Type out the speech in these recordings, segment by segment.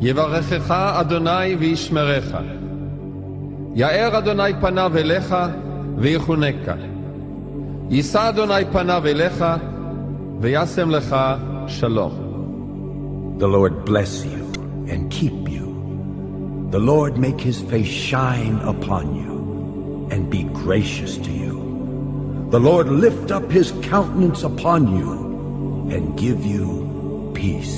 יברכך אדוני וישמרך. יאר אדוני פניו אליך ויחונקה. יישא אדוני פניו אליך וישם לך שלום. The Lord bless you and keep you. The Lord make his face shine upon you and be gracious to you. The Lord lift up his countenance upon you and give you peace.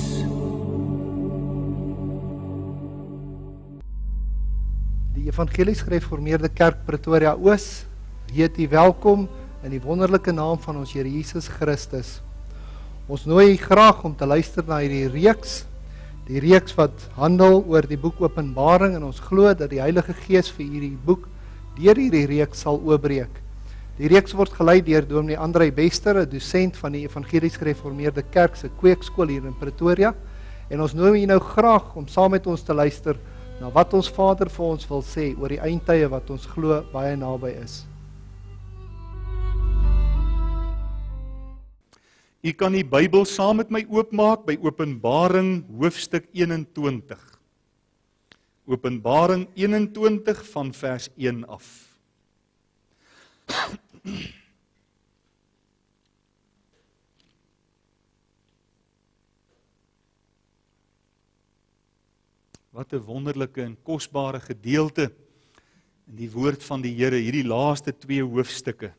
Die Evangelies Gereformeerde Kerk Pretoria Oos heet u welkom in die wonderlike naam van ons Here Jesus Christus. Ons nooi u graag om te luister na hierdie reeks, die reeks wat handel oor die boek Openbaring, en ons glo dat die Heilige Gees vir hierdie boek deur hierdie reeks sal oopbreek. Die reeks word gelei deur Dominee Andrei Bester, 'n dosent van die Evangelies Gereformeerde Kerk se kweekskool hier in Pretoria, en ons nooi u nou graag om saam met ons te luister na wat ons Vader vir ons wil sê oor die eindtye wat ons glo baie naby is. U kan die Bybel saam met my oopmaak by Openbaring hoofstuk 21. Openbaring 21 van vers 1 af. Wat 'n wonderlike en kosbare gedeelte in die woord van die Here, hierdie laaste 2 hoofstukke.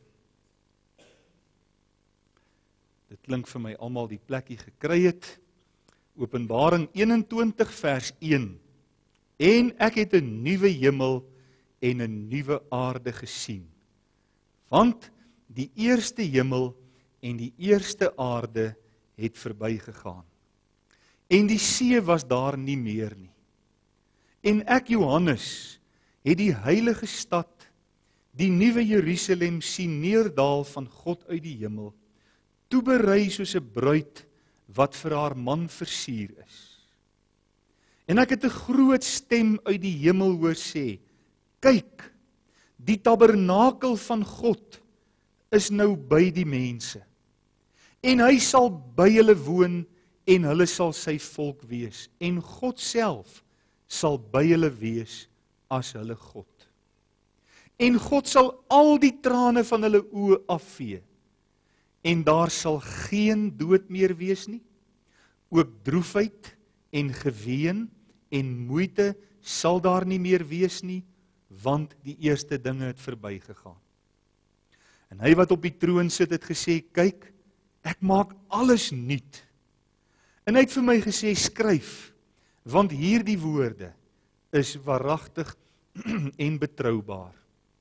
Dit klink vir my almal die plekkie gekry het. Openbaring 21 vers 1. En ek het 'n nuwe hemel en 'n nuwe aarde gesien. Want die eerste hemel en die eerste aarde het verbygegaan. En die see was daar nie meer nie. En ek, Johannes, het die heilige stad, die nuwe Jerusalem sien neerdal van God uit die hemel, toeberei soos 'n bruid wat vir haar man versier is. En ek het 'n groot stem uit die hemel hoor sê, kyk, die tabernakel van God is nou by die mense. En hy sal by hulle woon en hulle sal sy volk wees. En God self sal by hulle wees as hulle God. En God sal al die trane van hulle oë afvee. En daar sal geen dood meer wees nie. Ook droefheid en geween en moeite sal daar nie meer wees nie, want die eerste dinge het verbygegaan. En hy wat op die troon sit het gesê, kyk, ek maak alles nuut. En hy het vir my gesê, skryf, want hierdie woorde is waaragtig en betroubaar.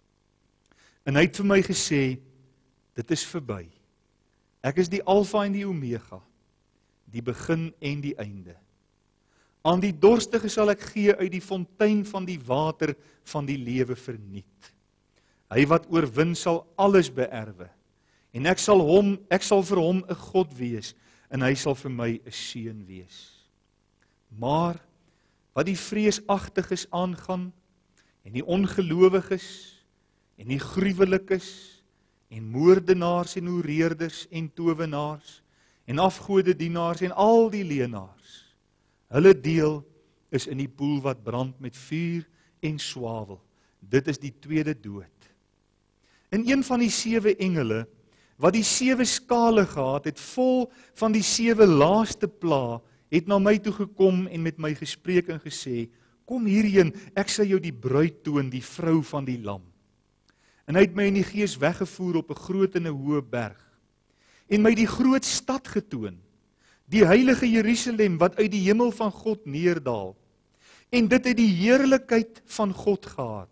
En hy het vir my gesê, dit is verby. Ek is die Alfa en die Omega, die begin en die einde. Aan die dorstige sal ek gee uit die fontein van die water van die lewe verniet. Hy wat oorwin sal alles beerwe, en ek sal vir hom 'n God wees, en hy sal vir my 'n seun wees. Maar wat die vreesagtiges aangaan, en die ongelowiges, en die gruwelikes, en moordenaars en hoereerders en towenaars, en afgodedienaars en al die leenaars, hulle deel is in die poel wat brand met vuur en swavel. Dit is die tweede dood. En een van die 7 engele, wat die 7 skale gehad het, vol van die 7 laaste pla, het na my toe gekom en met my gespreek en gesê, kom hierheen, ek sal jou die bruid toon, die vrou van die lam. En hy het my in die gees weggevoer op 'n groot en 'n hoë berg, en my die groot stad getoon, die heilige Jerusalem, wat uit die hemel van God neerdal, en dit het die heerlikheid van God gehad.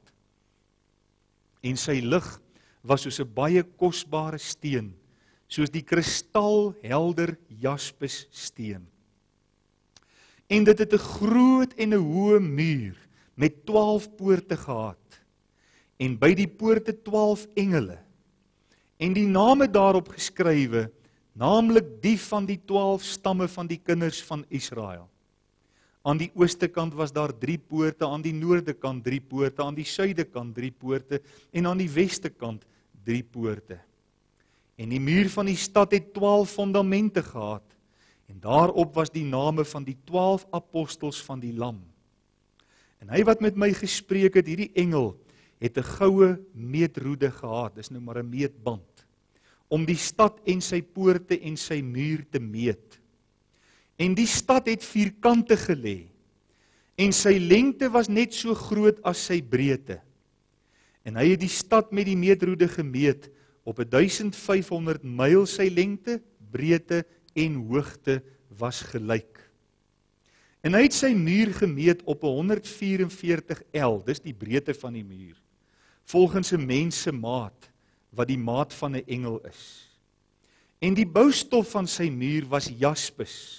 En sy lig was soos 'n baie kosbare steen, soos die kristalhelder jaspis steen. En dit het 'n groot en 'n hoë muur met 12 poorte gehad, en by die poorte 12 engele, en die name daarop geskrywe, naamlik die van die 12 stamme van die kinders van Israel. Aan die ooste kant was daar 3 poorte, aan die noorde kant 3 poorte, aan die suide kant 3 poorte, en aan die weste kant 3 poorte. En die muur van die stad het 12 fondamente gehad, En daarop was die name van die 12 apostels van die Lam. En hy wat met my gespreek het, hierdie engel, het 'n goue meetroede gehad, dis nou maar 'n meetband, om die stad en sy poorte en sy muur te meet. En die stad het vierkante gelê, en sy lengte was net so groot as sy breedte. En hy het die stad met die meetroede gemeet op 1500 myl sy lengte, breedte en hoogte was gelyk. En hy het sy muur gemeet op 144 L, dis die breedte van die muur, volgens 'n mens se maat, wat die maat van 'n engel is. En die boustof van sy muur was jaspis.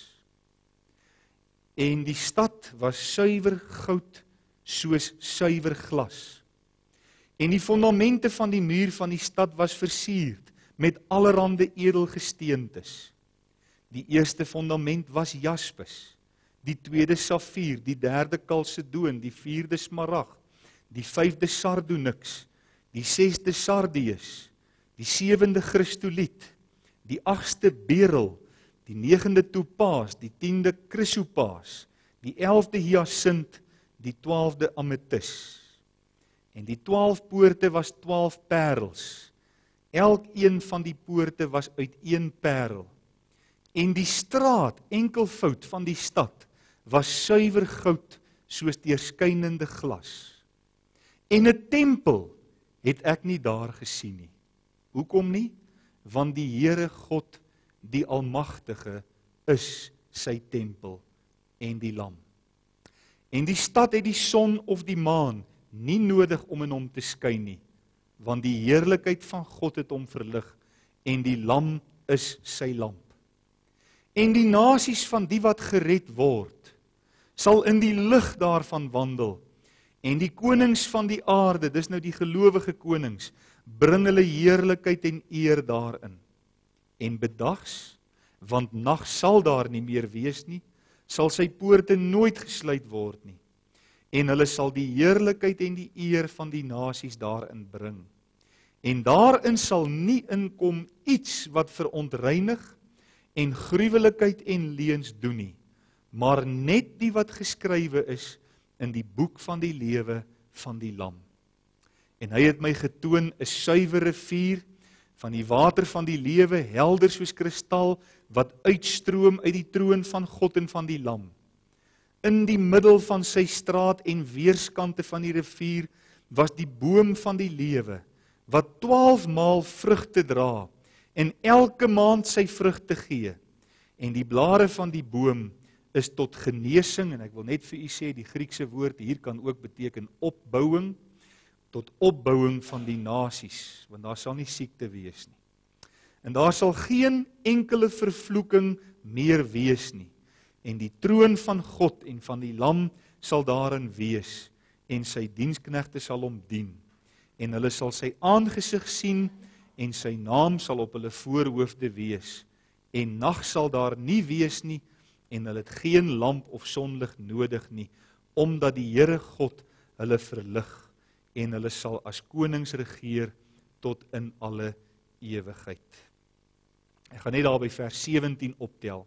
En die stad was suiwer goud, soos suiwer glas. En die fondamente van die muur van die stad was versierd met allerhande edelgesteentes. Die eerste fondament was jaspis, die tweede safier, die derde kalsedoon, die vierde smarag, die vyfde sardonyx, die sesde sardius, die sewende kristoliet, die agste beril, die negende topaas, die 10de chrysopaas, die 11de hyasint, die 12de ametis. En die 12 poorte was 12 parels. Elkeen van die poorte was uit 1 parel. En die straat, enkelvoud van die stad, was suiwer goud, soos deurskynende glas. En 'n tempel het ek nie daar gesien nie. Hoekom nie? Want die Here God, die Almagtige, is sy tempel en die Lam. En die stad het die son of die maan nie nodig om in hom te skyn nie, want die heerlikheid van God het hom verlig, en die Lam is sy lamp. En die nasies van die wat gered word, sal in die lig daarvan wandel, en die konings van die aarde, dis nou die gelowige konings, bring hulle heerlikheid en eer daarin. En bedags, want nag sal daar nie meer wees nie, sal sy poorte nooit gesluit word nie. En hulle sal die heerlikheid en die eer van die nasies daarin bring. En daarin sal nie inkom iets wat verontreinig en gruwelikheid en leuns doen nie, maar net die wat geskrywe is in die boek van die lewe van die Lam. En hy het my getoon 'n suiwer rivier van die water van die lewe, helder soos kristal, wat uitstroom uit die troon van God en van die Lam. In die middel van sy straat en weerskante van die rivier was die boom van die lewe, wat 12 maal vrugte dra, en elke maand sy vrugte gee. En die blare van die boom is tot genesing, en ek wil net vir u sê, die Griekse woord hier kan ook beteken opbouing, tot opbouing van die nasies, want daar sal nie siekte wees nie. En daar sal geen enkele vervloeking meer wees nie. En die troon van God en van die Lam sal daarin wees, en sy diensknegte sal hom dien. En hulle sal sy aangesig sien, en sy naam sal op hulle voorhoofde wees. En nag sal daar nie wees nie, en hulle het geen lamp of sonlig nodig nie, omdat die Here God hulle verlig, en hulle sal as konings regeer tot in alle ewigheid. Ek gaan net daar by vers 17 optel.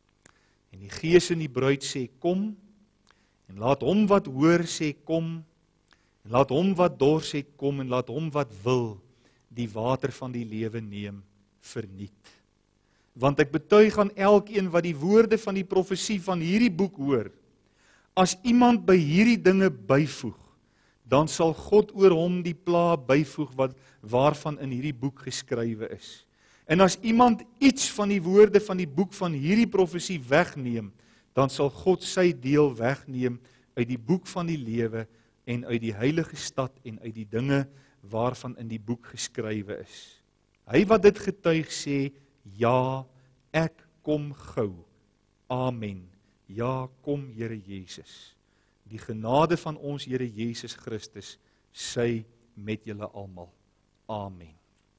En die Gees en die bruid sê, kom, en laat hom wat hoor sê, kom, en laat hom wat dors het, kom, en laat hom wat wil, die water van die lewe neem, verniet. Want ek betuig aan elkeen wat die woorde van die profesie van hierdie boek hoor, as iemand by hierdie dinge byvoeg, dan sal God oor hom die pla byvoeg waarvan in hierdie boek geskrywe is. En as iemand iets van die woorde van die boek van hierdie profesie wegneem, dan sal God sy deel wegneem uit die boek van die lewe en uit die heilige stad en uit die dinge waarvan in die boek geskrywe is. Hy wat dit getuig sê, ja, ek kom gou. Amen. Ja, kom Here Jesus. Die genade van ons Here Jesus Christus sy met julle almal. Amen.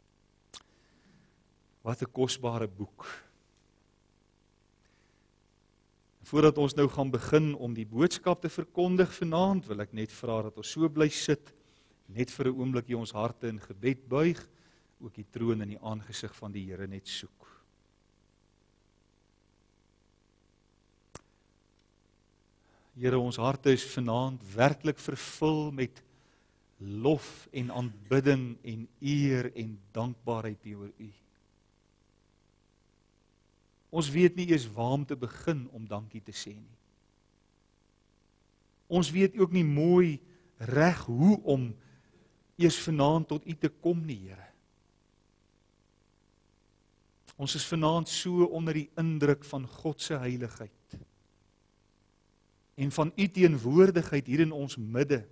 Wat 'n kosbare boek. Voordat ons nou gaan begin om die boodskap te verkondig vanaand, wil ek net vra dat ons so bly sit, net vir 'n oombliekie ons harte in gebed buig, ook die troon in die aangesig van die Here net soek. Here, ons harte is vanaand werklik vervul met lof en aanbidding en eer en dankbaarheid teenoor U. Ons weet nie eers waar om te begin om dankie te sê nie. Ons weet ook nie mooi reg hoe om eers vanaand tot U te kom nie, Here. Ons is vanaand so onder die indruk van God se heiligheid en van U teenwoordigheid hier in ons midde.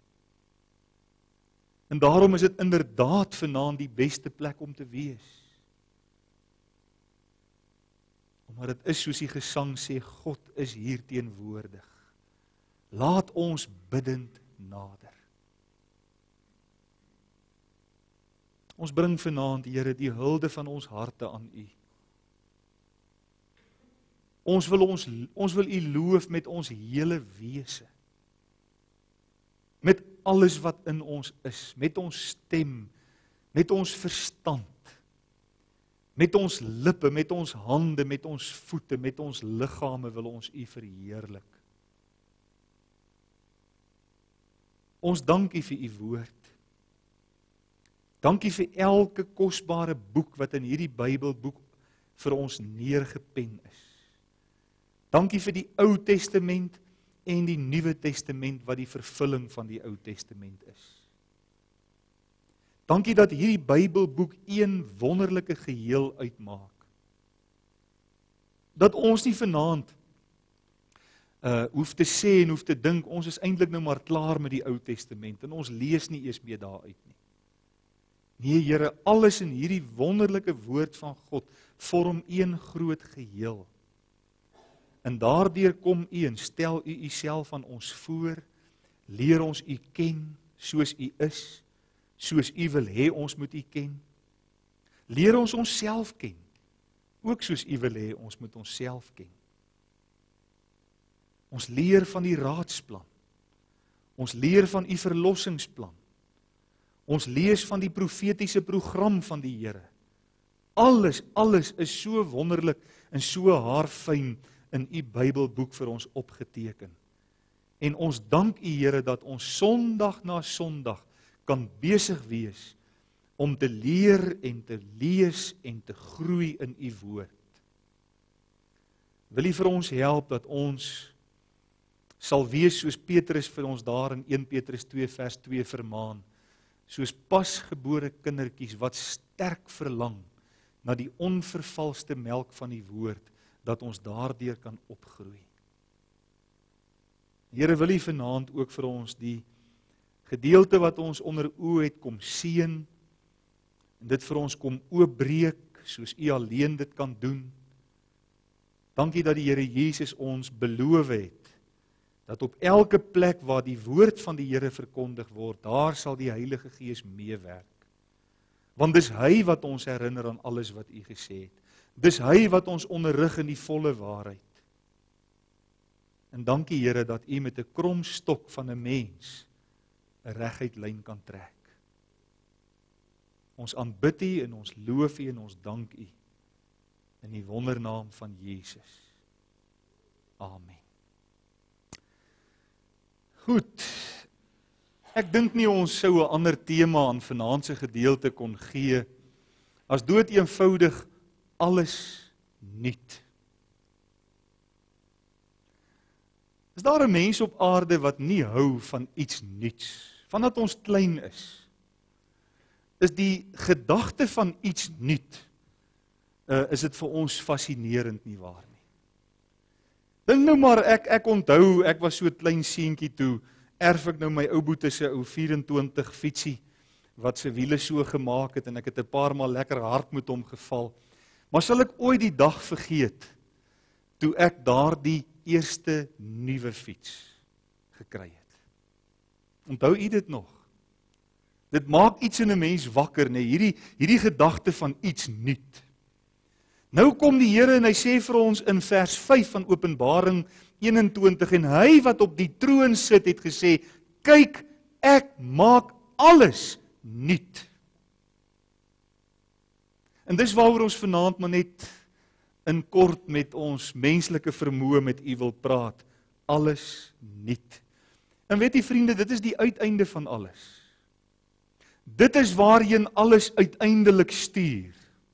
En daarom is dit inderdaad vanaand die beste plek om te wees. Omdat dit is soos die gesang sê, God is hier teenwoordig. Laat ons bidend nader. Ons bring vanaand, Here, die hulde van ons harte aan U. Ons wil U loof met ons hele wese. Met alles wat in ons is, met ons stem, met ons verstand, met ons lippe, met ons hande, met ons voete, met ons liggame wil ons U verheerlik. Ons dank U vir U woord. Dankie vir elke kosbare boek wat in hierdie Bybelboek vir ons neergepen is. Dankie vir die Ou Testament en die Nuwe Testament wat die vervulling van die Ou Testament is. Dankie dat hierdie Bybelboek een wonderlike geheel uitmaak. Dat ons nie vanaand hoef te sê en hoef te dink, ons is eintlik nou maar klaar met die Ou Testament en ons lees nie eers meer daaruit nie. Nee, Here, alles in hierdie wonderlike woord van God vorm een groot geheel. En daardeur kom U en stel U Uself aan ons voor, leer ons U ken soos U is, soos U wil hê ons moet U ken. Leer ons onsself ken, ook soos U wil hê ons moet onsself ken. Ons leer van die raadsplan. Ons leer van U verlossingsplan. Ons lees van die profetiese program van die Here. Alles is so wonderlik en so haarfyn in U Bybelboek vir ons opgeteken. En ons dank U, Here, dat ons Sondag na Sondag kan besig wees om te leer en te lees en te groei in U woord. Wil U vir ons help dat ons sal wees soos Petrus vir ons daar in 1 Petrus 2 vers 2 vermaan, soos pasgebore kindertjies wat sterk verlang na die onvervalste melk van die woord, dat ons daardeur kan opgroei. Here, wil U vanaand ook vir ons die gedeelte wat ons onder oë het kom seën, en dit vir ons kom oopbreek, soos U alleen dit kan doen. Dankie dat die Here Jesus ons beloof het, dat op elke plek waar die woord van die Here verkondig word, daar sal die Heilige Gees meewerk. Want dis Hy wat ons herinner aan alles wat U gesê het. Dis Hy wat ons onderrig in die volle waarheid. En dankie, Here, dat U met 'n krom stok van 'n mens 'n reguit lyn kan trek. Ons aanbid U en ons loof U en ons dank U in die wondernaam van Jesus. Amen. Goed, ek dink nie ons sou 'n ander tema aan vanaand se gedeelte kon gee as dood eenvoudig alles nuut. Is daar 'n mens op aarde wat nie hou van iets nuuts, vandat ons klein is die gedagte van iets nuut, is dit vir ons fascinerend nie waar nie. Dink nou maar, ek onthou, ek was so 'n klein seentjie toe, erf ek nou my ou boetie se ou 24 fietsie, wat sy wiele so gemaak het, en ek het 'n paar maal lekker hard met hom geval. Maar sal ek ooit die dag vergeet, toe ek daardie eerste nuwe fiets gekry het? Onthou u dit nog? Dit maak iets in 'n mens wakker, nee, hierdie gedagte van iets nuut. Nou kom die Here en hy sê vir ons in vers 5 van Openbaring 21, en hy wat op die troon sit het gesê, kyk, ek maak alles nuut. En dis waaroor ons vanaand maar net in kort met ons menslike vermoë met u wil praat. alles nuut. En weet jy vriende, dit is die uiteinde van alles. Dit is waarheen alles uiteindelik stuur.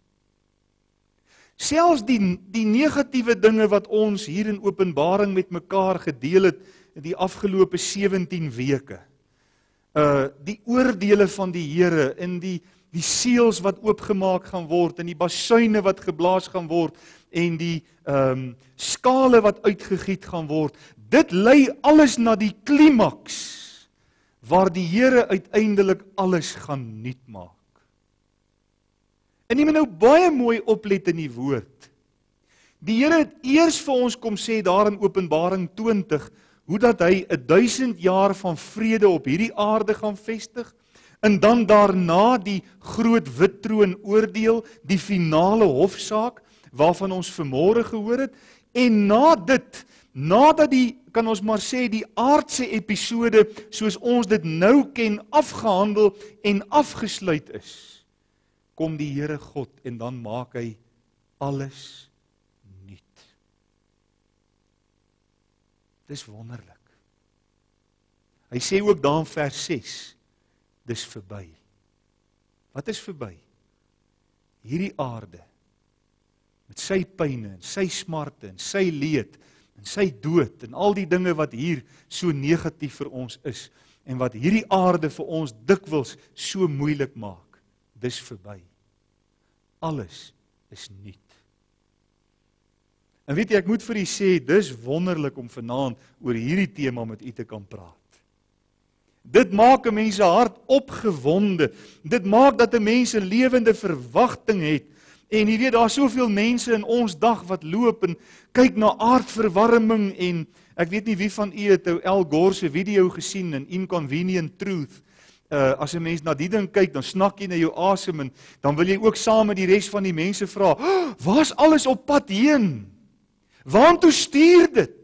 Selfs die negatiewe dinge wat ons hier in Openbaring met mekaar gedeel het in die afgelope 17 weke. Die oordeele van die Here en die seels wat oopgemaak gaan word en die basuine wat geblaas gaan word en die skale wat uitgegiet gaan word. Dit lei alles na die klimaks waar die Here uiteindelik alles gaan nuut maak. En jy moet nou baie mooi oplet in die woord. Die Here het eers vir ons kom sê daar in Openbaring 20, hoe dat hy 1000 jaar van vrede op hierdie aarde gaan vestig, en dan daarna die groot wit troon oordeel, die finale hofsaak, waarvan ons vanmôre gehoor het, en na dit, nadat die, kan ons maar sê, die aardse episode, soos ons dit nou ken, afgehandel en afgesluit is, kom die Here God en dan maak hy alles nuut. Dis wonderlik. Hy sê ook daar in vers 6, dis verby. Wat is verby? Hierdie aarde, met sy pyne, en sy smarte, en sy leed, en sy dood, en al die dinge wat hier so negatief vir ons is, en wat hierdie aarde vir ons dikwels so moeilik maak, dis verby. Alles is nuut. En weet jy, ek moet vir u sê, dis wonderlik om vanaand oor hierdie tema met u te kan praat. Dit maak 'n mens se hart opgewonde. Dit maak dat 'n mens 'n lewende verwagting het. En jy weet, daar is soveel mense in ons dag wat loop en kyk na aardverwarming en ek weet nie wie van u het Al Gore se video gesien in Inconvenient Truth. As 'n mens na die ding kyk, dan snak jy na jou asem en dan wil jy ook saam met die res van die mense vra, waar's alles op pad heen? Waartoe stuur dit?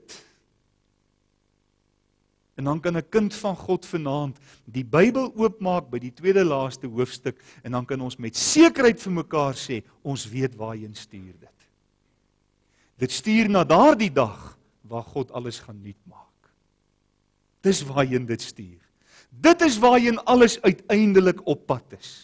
En dan kan 'n kind van God vanaand die Bybel oopmaak by die tweede laaste hoofstuk en dan kan ons met sekerheid vir mekaar sê, ons weet waarheen stuur dit. Dit stuur na daardie dag waar God alles gaan nuut maak. Dis waarheen dit stuur. Dit is waarheen alles uiteindelik op pad is.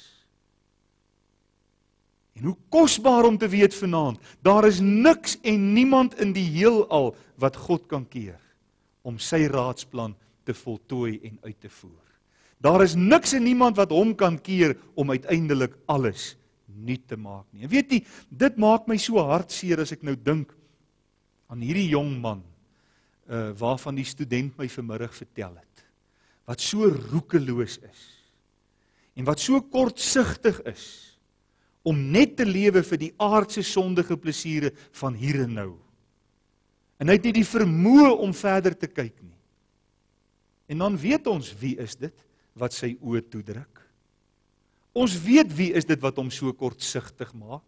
En hoe kosbaar om te weet vanaand, daar is niks en niemand in die heelal wat God kan keer om sy raadsplan te voltooi en uit te voer. Daar is niks en niemand wat hom kan keer om uiteindelik alles nuut te maak nie. En weet jy, dit maak my so hartseer as ek nou dink aan hierdie jong man waarvan die student my vanmiddag vertel het, wat so roekeloos is en wat so kortsigtig is om net te lewe vir die aardse sondige plesiere van hier en nou. En hy het nie die vermoë om verder te kyk nie. En dan weet ons wie is dit wat sy oë toedruk. Ons weet wie is dit wat hom so kortsigtig maak.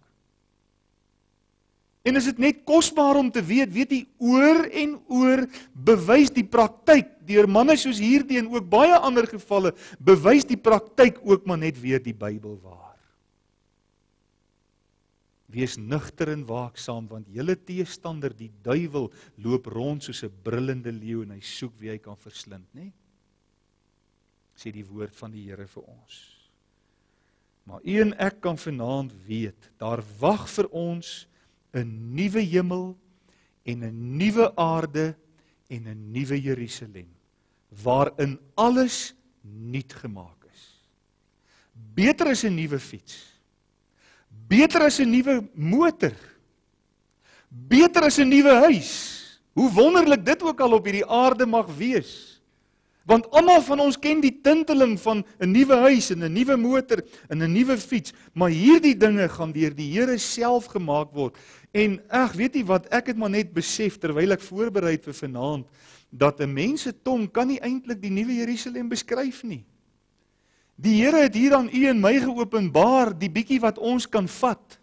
En is dit net kosbaar om te weet jy, oor en oor bewys die praktyk, deur manne soos hierdie en ook baie ander gevalle, bewys die praktyk ook maar net weer die Bybel waar. Wees nugter en waaksaam, want julle teestander, die duiwel, loop rond soos 'n brullende leeu en hy soek wie hy kan verslind, né? Sê die woord van die Here vir ons. Maar u en ek kan vanaand weet, daar wag vir ons 'n nuwe hemel en 'n nuwe aarde en 'n nuwe Jerusalem, waarin alles nuut gemaak is. Beter as 'n nuwe fiets. Beter as 'n nuwe motor. Beter as 'n nuwe huis. Hoe wonderlik dit ook al op hierdie aarde mag wees. Want almal van ons ken die tinteling van 'n nuwe huis en 'n nuwe motor en 'n nuwe fiets, maar hierdie dinge gaan deur die Here self gemaak word. En weet jy wat, ek het maar net besef terwyl ek voorberei vir vanaand, dat 'n mens se tong kan nie eintlik die nuwe Jerusalem beskryf nie. Die Here het hier aan u en my geopenbaar, die bietjie wat ons kan vat.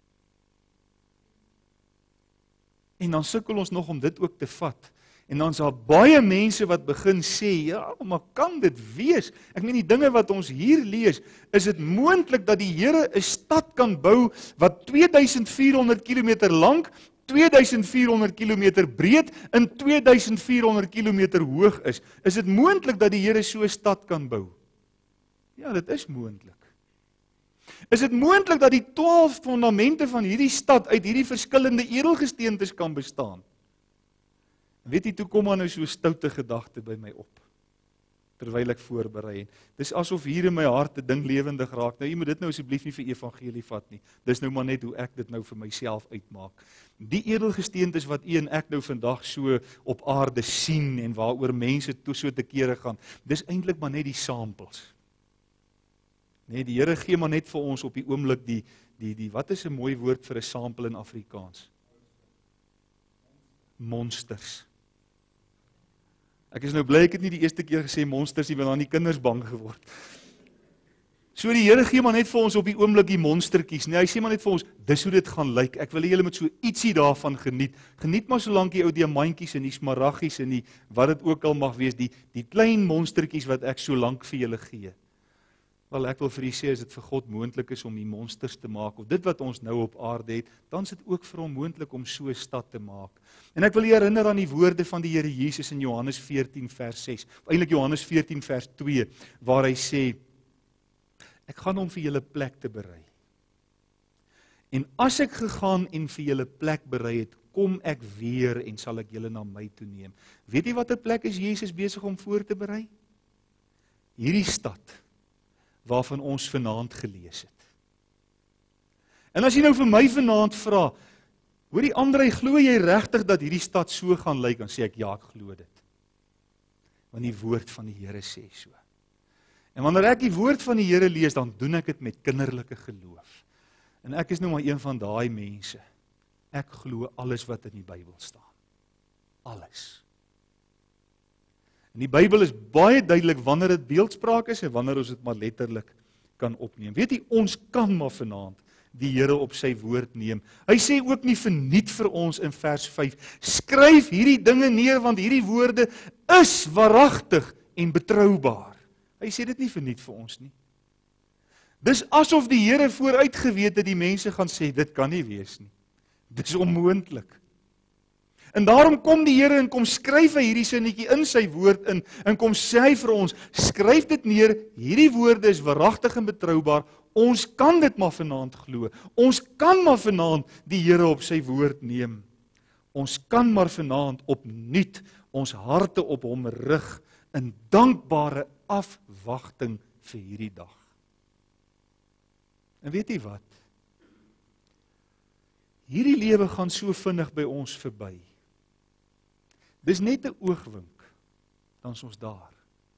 En dan sukkel ons nog om dit ook te vat. En dan is daar baie mense wat begin sê, ja, maar kan dit wees? Ek meen die dinge wat ons hier lees, is dit moontlik dat die Here 'n stad kan bou wat 2400 km lank 2400 kilometer breed en 2400 kilometer hoog is dit moontlik dat die Here so 'n stad kan bou? Ja, dit is moontlik. Is dit moontlik dat die 12 fondamente van hierdie stad uit hierdie verskillende edelgesteentes kan bestaan? Weet jy, toe kom maar nou so 'n stoute gedagte by my op, terwyl ek voorberei. Dis asof hier in my hart 'n ding lewendig raak. Nou, jy moet dit nou asseblief nie vir evangelie vat nie. Dis nou maar net hoe ek dit nou vir myself uitmaak. Die edelgesteentes wat u en ek nou vandag so op aarde sien en waaroor mense toe so te kere gaan, dis eintlik maar net die samples. Nee, die Here gee maar net vir ons op die oomblik die wat is 'n mooi woord vir 'n sample in Afrikaans? Monsters. Ek is nou bly ek het nie die eerste keer gesê monsters nie, want dan die kinders bang geword. So die Here gee maar net vir ons op die oomblik die monstertjies. Nee, hy sê maar net vir ons, dis hoe dit gaan lyk. Ek wil hê julle moet so ietsie daarvan geniet. Geniet maar solank die ou diamantjies en die smaraggies en die wat dit ook al mag wees, die klein monstertjies wat ek so lank vir julle gee. Wel, ek wil vir u sê, as dit vir God moontlik is om die monsters te maak, of dit wat ons nou op aarde het, dan is dit ook vir hom moontlik om so 'n stad te maak. En ek wil u herinner aan die woorde van die Here Jesus in Johannes 14 vers 6, of eintlik Johannes 14 vers 2, waar hy sê, ek gaan om vir julle plek te berei. En as ek gegaan en vir julle plek berei het, kom ek weer en sal ek julle na my toe neem. Weet jy watter plek is Jesus besig om voor te berei? Hierdie stad waarvan ons vanaand gelees het. En as jy nou vir my vanaand vra, hoorie Andrei, glo jy regtig dat hierdie stad so gaan lyk? Dan sê ek, ja, ek glo dit. Want die woord van die Here sê so. En wanneer ek die woord van die Here lees, dan doen ek dit met kinderlike geloof. En ek is nou maar een van daai mense. Ek glo alles wat in die Bybel staan. Alles. En die Bybel is baie duidelik wanneer dit beeldspraak is en wanneer ons dit maar letterlik kan opneem. Weet jy, ons kan maar vanaand die Here op sy woord neem. Hy sê ook nie verniet vir ons in vers 5, skryf hierdie dinge neer, want hierdie woorde is waaragtig en betroubaar. Hy sê dit nie verniet vir ons nie. Dis asof die Here vooruit geweet het die mense gaan sê, dit kan nie wees nie. Dis onmoontlik. En daarom kom die Here en kom skryf hy hierdie sinnetjie in sy woord in, en kom sê hy vir ons, skryf dit neer, hierdie woorde is waaragtig en betroubaar, ons kan dit maar vanaand glo, ons kan maar vanaand die Here op sy woord neem, ons kan maar vanaand opnuut ons harte op hom rig, in dankbare afwagting vir hierdie dag. En weet jy wat? Hierdie lewe gaan so vinnig by ons verby. Dis net 'n oogwink, dan is ons daar.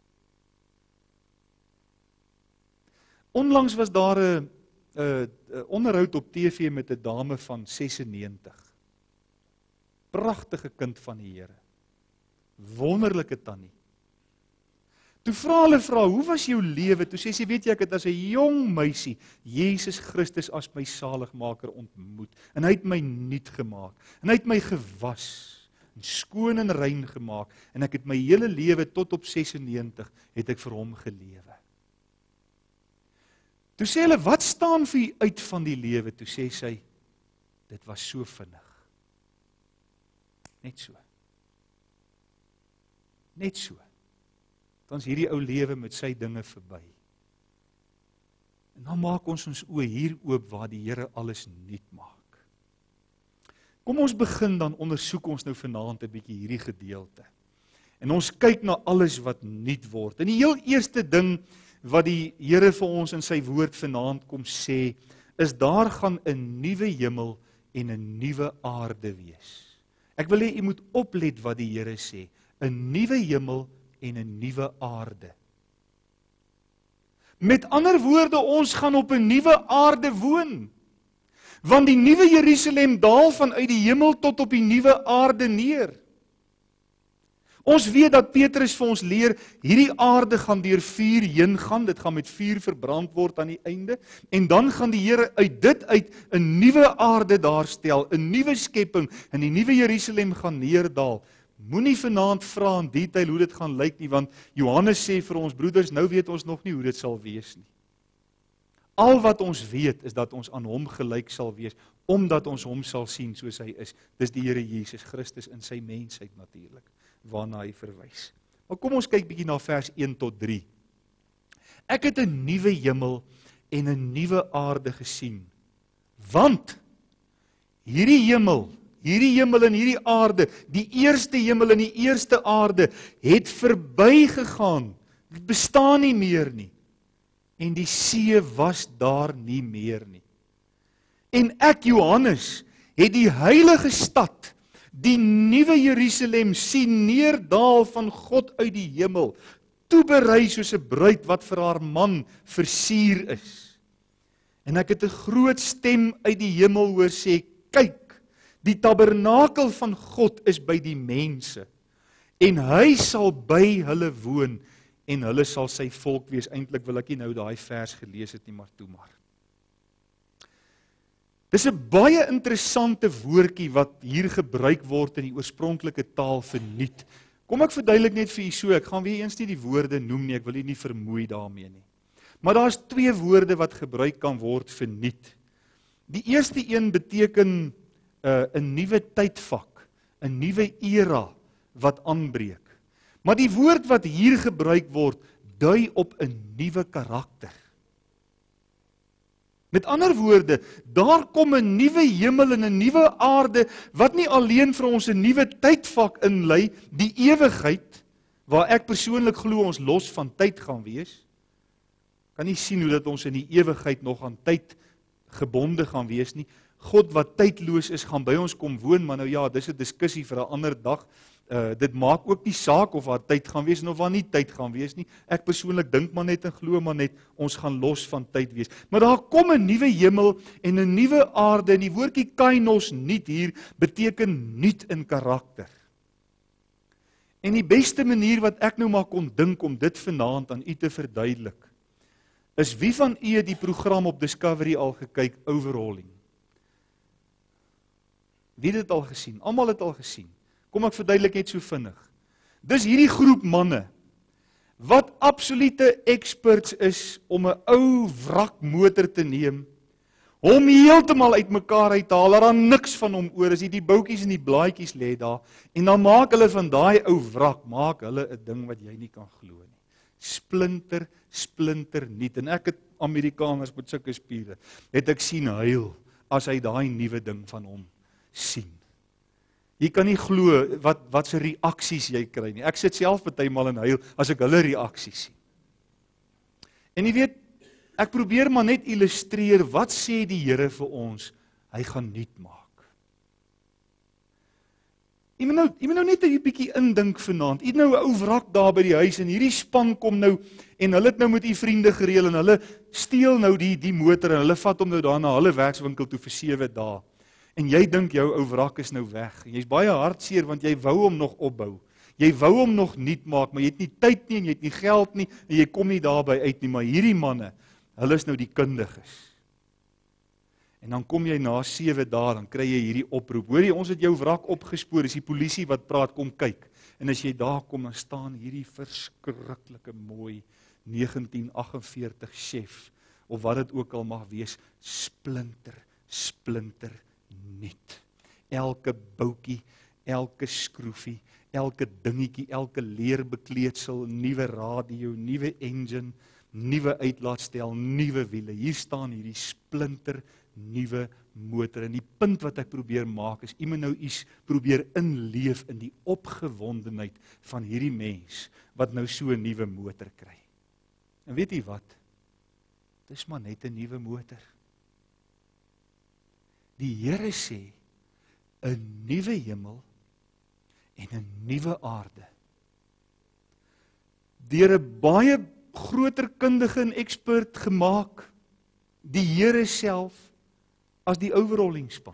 Onlangs was daar 'n onderhoud op TV met 'n dame van 96. Pragtige kind van die Here. Wonderlike tannie. Toe vra hulle, hoe was jou lewe? Toe sê sy, weet jy, ek het as 'n jong meisie Jesus Christus as my saligmaker ontmoet. En hy het my nuut gemaak. En hy het my gewas. En skoon en rein gemaak. En ek het my hele lewe tot op 96 het ek vir hom gelewe. Toe sê hulle, wat staan vir u uit van die lewe? Toe sê sy, dit was so vinnig. Net so. Net so. Dan is hierdie ou lewe met sy dinge verby. En dan maak ons oë hier oop waar die Here alles nuut maak. Kom ons begin dan ondersoek ons nou vanaand 'n bietjie hierdie gedeelte. En ons kyk na alles wat nuut word. En die heel eerste ding wat die Here vir ons in sy woord vanaand kom sê, is daar gaan 'n nuwe hemel en 'n nuwe aarde wees. Ek wil hê u moet oplet wat die Here sê, 'n nuwe hemel en 'n nuwe aarde. Met ander woorde, ons gaan op 'n nuwe aarde woon. Want die nuwe Jerusalem daal vanuit die hemel tot op die nuwe aarde neer. Ons weet dat Petrus vir ons leer, hierdie aarde gaan deur vuur heen gaan, dit gaan met vuur verbrand word aan die einde, en dan gaan die Here uit dit uit 'n nuwe aarde daarstel, 'n nuwe skepping, en die nuwe Jerusalem gaan neerdaal. Moenie vanaand vra in detail hoe dit gaan lyk nie, want Johannes sê vir ons broeders, nou weet ons nog nie hoe dit sal wees nie. Al wat ons weet is dat ons aan hom gelyk sal wees, omdat ons hom sal sien soos hy is. Dis die Here Jesus Christus in sy mensheid natuurlik, waarna hy verwys. Maar kom ons kyk bietjie na vers 1 tot 3. Ek het 'n nuwe hemel en 'n nuwe aarde gesien, want hierdie hemel en hierdie aarde, die eerste hemel en die eerste aarde, het verbygegaan, dit bestaan nie meer nie, en die see was daar nie meer nie. En ek, Johannes, het die heilige stad, die nuwe Jerusalem, sien neerdaal van God uit die hemel, toeberei soos 'n bruid wat vir haar man versier is. En ek het 'n groot stem uit die hemel hoor sê, kyk, die tabernakel van God is by die mense, en hy sal by hulle woon, en hulle sal sy volk wees. Eintlik wil ek nie nou daai vers gelees het nie, maar toe maar. Dis 'n baie interessante woordjie wat hier gebruik word in die oorspronklike taal vir nuut. Kom ek verduidelik net vir u so, ek gaan weer eens nie die woorde noem nie, ek wil u nie vermoei daarmee nie. Maar daar's 2 woorde wat gebruik kan word vir nuut. Die eerste een beteken 'n nuwe tydvak, 'n nuwe era wat aanbreek. Maar die woord wat hier gebruik word, dui op 'n nuwe karakter. Met ander woorde, daar kom 'n nuwe hemel en 'n nuwe aarde, wat nie alleen vir ons 'n nuwe tydvak inlei, die ewigheid, waar ek persoonlik glo ons los van tyd gaan wees. Kan nie sien hoe dat ons in die ewigheid nog aan tyd gebonde gaan wees nie. God wat tydloos is, gaan by ons kom woon, maar nou ja, dis 'n diskussie vir 'n ander dag. Dit maak ook nie saak of waar tyd gaan wees en of waar nie tyd gaan wees nie. Ek persoonlik dink maar net en glo maar net, ons gaan los van tyd wees. Maar daar kom 'n nuwe hemel en 'n nuwe aarde, en die woordjie kainos, nuut hier, beteken nuut in karakter. En die beste manier wat ek nou maar kon dink om dit vanaand aan u te verduidelik, is wie van u het die program op Discovery al gekyk, Overhauling? Wie het dit al gesien? Almal het al gesien. Kom ek verduidelik net so vinnig. Dis hierdie groep manne, wat absolute experts is om 'n ou wrakmotor te neem, hom heeltemal uitmekaar uit te haal, dat daar niks van hom oor is, die boutjies en die blaadjies lê daar, en dan maak hulle van daai ou wrak, maak hulle 'n ding wat jy nie kan glo nie. Splinter nuut, en ek het Amerikaners met sulke spiere, het ek sien huil, as hy daai nuwe ding van hom sien. Jy kan nie glo wat se reaksies jy kry nie. Ek sit self partymal in huil as ek hulle reaksies sien. En jy weet, ek probeer maar net illustreer, wat sê die Here vir ons? Hy gaan nuut maak. Jy moet nou net 'n bietjie indink vanaand. Jy het nou 'n ou wrak daar by die huis, en hierdie span kom nou, en hulle het nou met u vriende gereël, en hulle steel nou die motor, en hulle vat hom nou daar na hulle werkswinkel toe vir 7 dae. En jy dink jou ou wrak is nou weg. Jy's baie hartseer want jy wou hom nog opbou. Jy wou hom nog nuut maak, maar jy het nie tyd nie en jy het nie geld nie en jy kom nie daarby uit nie. Maar hierdie manne, hulle is nou die kundiges. En dan kom jy na 7 dae, dan kry jy hierdie oproep. Hoorie, ons het jou wrak opgespoor, dis die polisie wat praat, kom kyk. En as jy daar kom, dan staan hierdie verskriklike mooi 1948 Chef, of wat dit ook al mag wees, splinter nuut. Elke boutjie, elke skroefie, elke dingetjie, elke leerbekleedsel, nuwe radio, nuwe engine, nuwe uitlaatstel, nuwe wiele. Hier staan hierdie splinter nuwe motor. En die punt wat ek probeer maak is, iemand nou iets probeer inleef in die opgewondenheid van hierdie mens wat nou so 'n nuwe motor kry. En weet jy wat? Dis maar net 'n nuwe motor. Die Here sê, 'n nuwe hemel en 'n nuwe aarde. Deur 'n baie groter kundige en expert gemaak, die Here self as die overhaulingspan.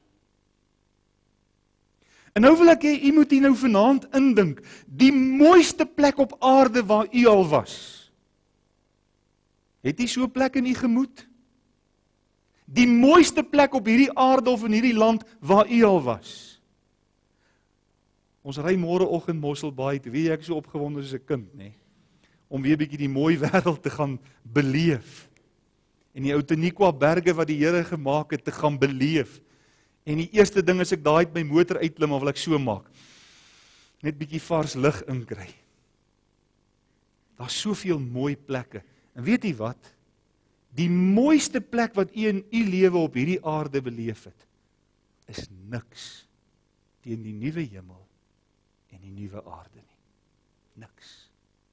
En nou wil ek hê, u moet hier nou vanaand indink, die mooiste plek op aarde waar u al was. Het u so 'n plek in u gemoed? Die mooiste plek op hierdie aarde of in hierdie land waar u al was. Ons ry môreoggend Mosselbaai toe, weet jy, ek is so opgewonde soos 'n kind, nê? Om weer bietjie die mooi wêreld te gaan beleef. en die Outeniqua berge wat die Here gemaak het te gaan beleef. En die eerste ding as ek daai uit my motor uitklim, of wil ek so maak, net bietjie vars lug inkry. Daar's soveel mooi plekke. En weet jy wat? Die mooiste plek wat u in u lewe op hierdie aarde beleef het, is niks teen die nuwe hemel en die nuwe aarde nie. Niks.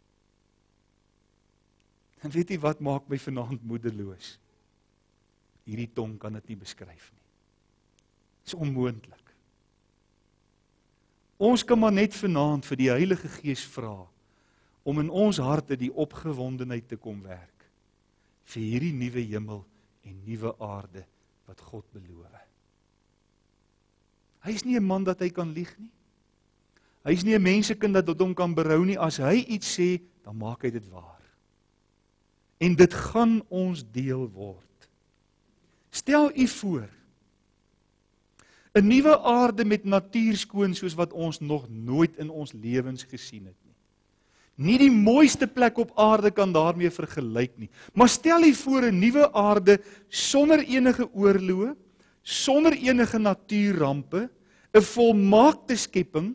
En weet jy wat maak my vanaand moedeloos? Hierdie tong kan dit nie beskryf nie. Dit is onmoontlik. Ons kan maar net vanaand vir die Heilige Gees vra om in ons harte die opgewondenheid te kom werk vir hierdie nuwe hemel en nuwe aarde wat God beloof. Hy is nie 'n man dat hy kan lieg nie. Hy is nie 'n mensekind dat hom kan berou nie. As hy iets sê, dan maak hy dit waar. En dit gaan ons deel word. Stel u voor, 'n nuwe aarde met natuur skoon soos wat ons nog nooit in ons lewens gesien het nie. Nie die mooiste plek op aarde kan daarmee vergelyk nie. Maar stel u voor 'n nuwe aarde sonder enige oorloë, sonder enige natuurrampe, 'n volmaakte skepping,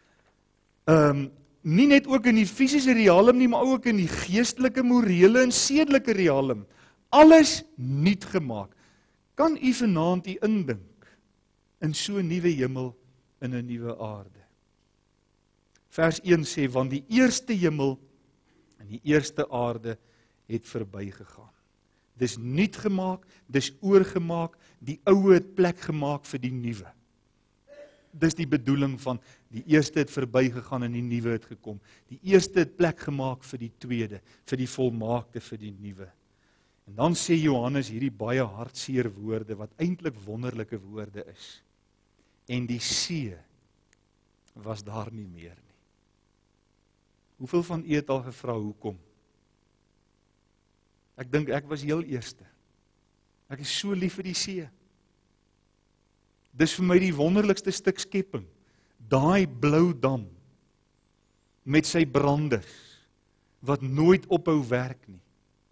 nie net ook in die fisiese realm nie, maar ook in die geestelike, morele en sedelike realm. Alles nuut gemaak. Kan u vanaand u indink in so 'n nuwe hemel en 'n nuwe aarde? Vers 1 sê, want die eerste hemel en die eerste aarde het verbygegaan. Dis nuut gemaak, dis oorgemaak, die ou het plek gemaak vir die nuwe. Dis die bedoeling van die eerste het verbygegaan en die nuwe het gekom. Die eerste het plek gemaak vir die tweede, vir die volmaakte, vir die nuwe. En dan sê Johannes hierdie baie hartseer woorde wat eintlik wonderlike woorde is. En die see was daar nie meer nie. Hoeveel van u het al gevra hoekom? Ek dink ek was heel eerste. Ek is so lief vir die see. Dis vir my die wonderlikste stuk skepping. Daai blou dam met sy branders wat nooit ophou werk nie.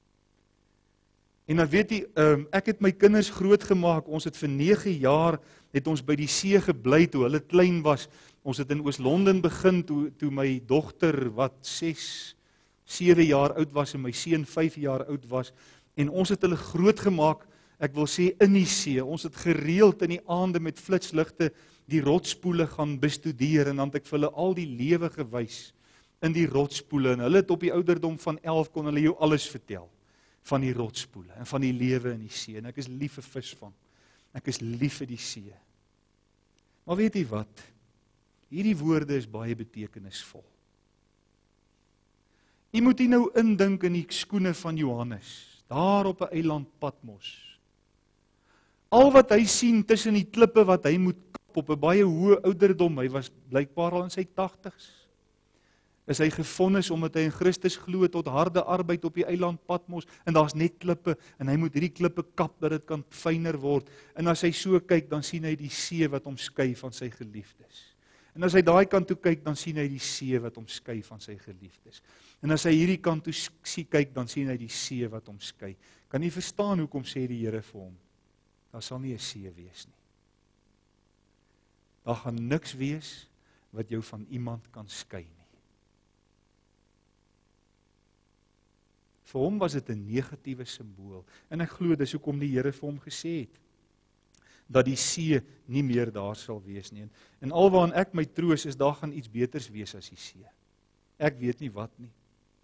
En dan weet jy, ek het my kinders grootgemaak. Ons het vir 9 jaar het ons by die see gebly toe hulle klein was. Ons het in Oos-London begin toe my dogter wat 6, 7 jaar oud was en my seun 5 jaar oud was. En ons het hulle grootgemaak, ek wil sê in die see. Ons het gereeld in die aande met flitsligte die rotspoele gaan bestudeer en dan het ek vir hulle al die lewe gewys in die rotspoele. En hulle het op die ouderdom van 11 kon hulle jou alles vertel van die rotspoele en van die lewe in die see. En ek is lief vir visvang. Ek is lief vir die see. Maar weet jy wat? Hierdie woorde is baie betekenisvol. Jy moet hier nou indink in die skoene van Johannes, daar op 'n eiland Patmos. Al wat hy sien tussen die klippe wat hy moet kap op 'n baie hoë ouderdom, hy was blykbaar al in sy 80's, is hy gefonnis omdat hy in Christus glo tot harde arbeid op die eiland Patmos, en daar's net klippe, en hy moet hierdie klippe kap dat dit kan fyner word, en as hy so kyk, dan sien hy die see wat hom skei van sy geliefdes. En as hy daai kant toe kyk, dan sien hy die see wat hom skei van sy geliefdes. En as hy hierdie kant toe kyk, dan sien hy die see wat hom skei. Kan jy verstaan hoekom sê die Here vir hom? Daar sal nie 'n see wees nie. Daar gaan niks wees wat jou van iemand kan skei nie. Vir hom was dit 'n negatiewe simbool. En ek glo dis hoekom die Here vir hom gesê het dat die see nie meer daar sal wees nie. En alwaaraan ek my troos is, daar gaan iets beters wees as die see. Ek weet nie wat nie.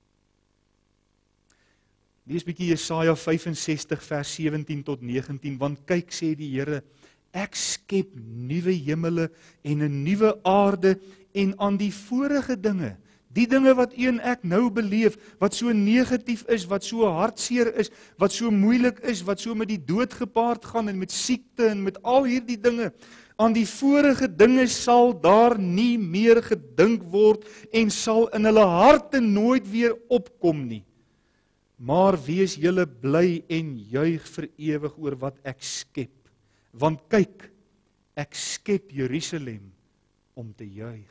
Lees bietjie Jesaja 65 vers 17 tot 19, want kyk, sê die Here, ek skep nuwe hemele en 'n nuwe aarde, en aan die vorige dinge, die dinge wat u en ek nou beleef, wat so negatief is, wat so hartseer is, wat so moeilik is, wat so met die dood gepaard gaan en met siekte en met al hierdie dinge, aan die vorige dinge sal daar nie meer gedink word en sal in hulle harte nooit weer opkom nie. Maar wees julle bly en juig vir ewig oor wat ek skep. Want kyk, ek skep Jerusalem om te juig.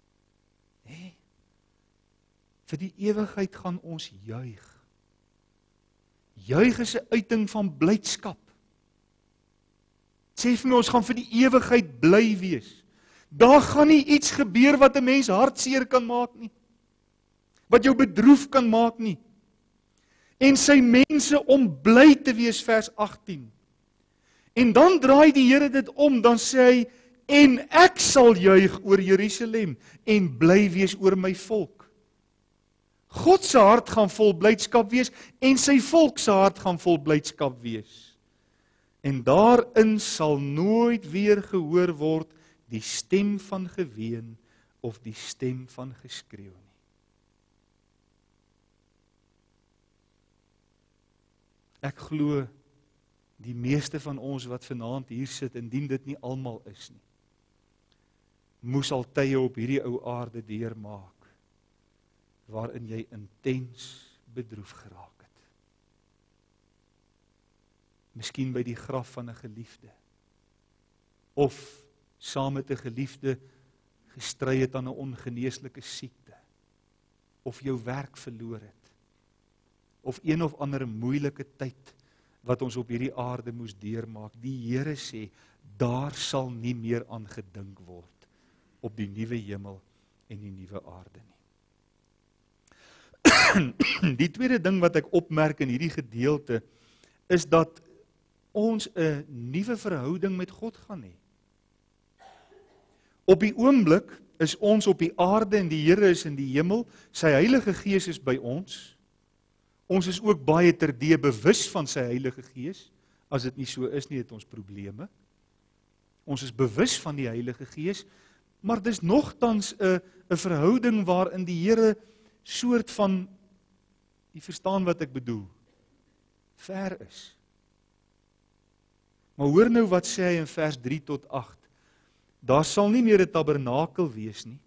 Vir die ewigheid gaan ons juig. Juig is 'n uiting van blydskap. Sê vir my, ons gaan vir die ewigheid bly wees. Daar gaan nie iets gebeur wat 'n mens hartseer kan maak nie. Wat jou bedroef kan maak nie. En sy mense om bly te wees, vers 18. En dan draai die Here dit om, dan sê hy, en ek sal juig oor Jerusalem en bly wees oor my volk. God se hart gaan vol blydskap wees en sy volk se hart gaan vol blydskap wees. En daarin sal nooit weer gehoor word die stem van geween of die stem van geskreeu nie. Ek glo die meeste van ons wat vanaand hier sit, indien dit nie almal is nie, moes al tye op hierdie ou aarde deurmaak, waarin jy intens bedroef geraak het. Miskien by die graf van 'n geliefde, of saam met 'n geliefde gestry het aan 'n ongeneeslike siekte, of jou werk verloor het, of een of ander moeilike tyd wat ons op hierdie aarde moes deurmaak. Die Here sê, daar sal nie meer aan gedink word op die nuwe hemel en die nuwe aarde nie. Die tweede ding wat ek opmerk in hierdie gedeelte is dat ons 'n nuwe verhouding met God gaan hê. Op die oomblik is ons op die aarde en die Here is in die hemel, sy Heilige Gees is by ons. Ons is ook baie terdee bewus van sy Heilige Gees. As dit nie so is nie, het ons probleme. Ons is bewus van die Heilige Gees, maar dis nogtans 'n verhouding waarin die Here soort van, jy verstaan wat ek bedoel, ver is. Maar hoor nou wat sê hy in vers 3 tot 8. Daar sal nie meer 'n tabernakel wees nie.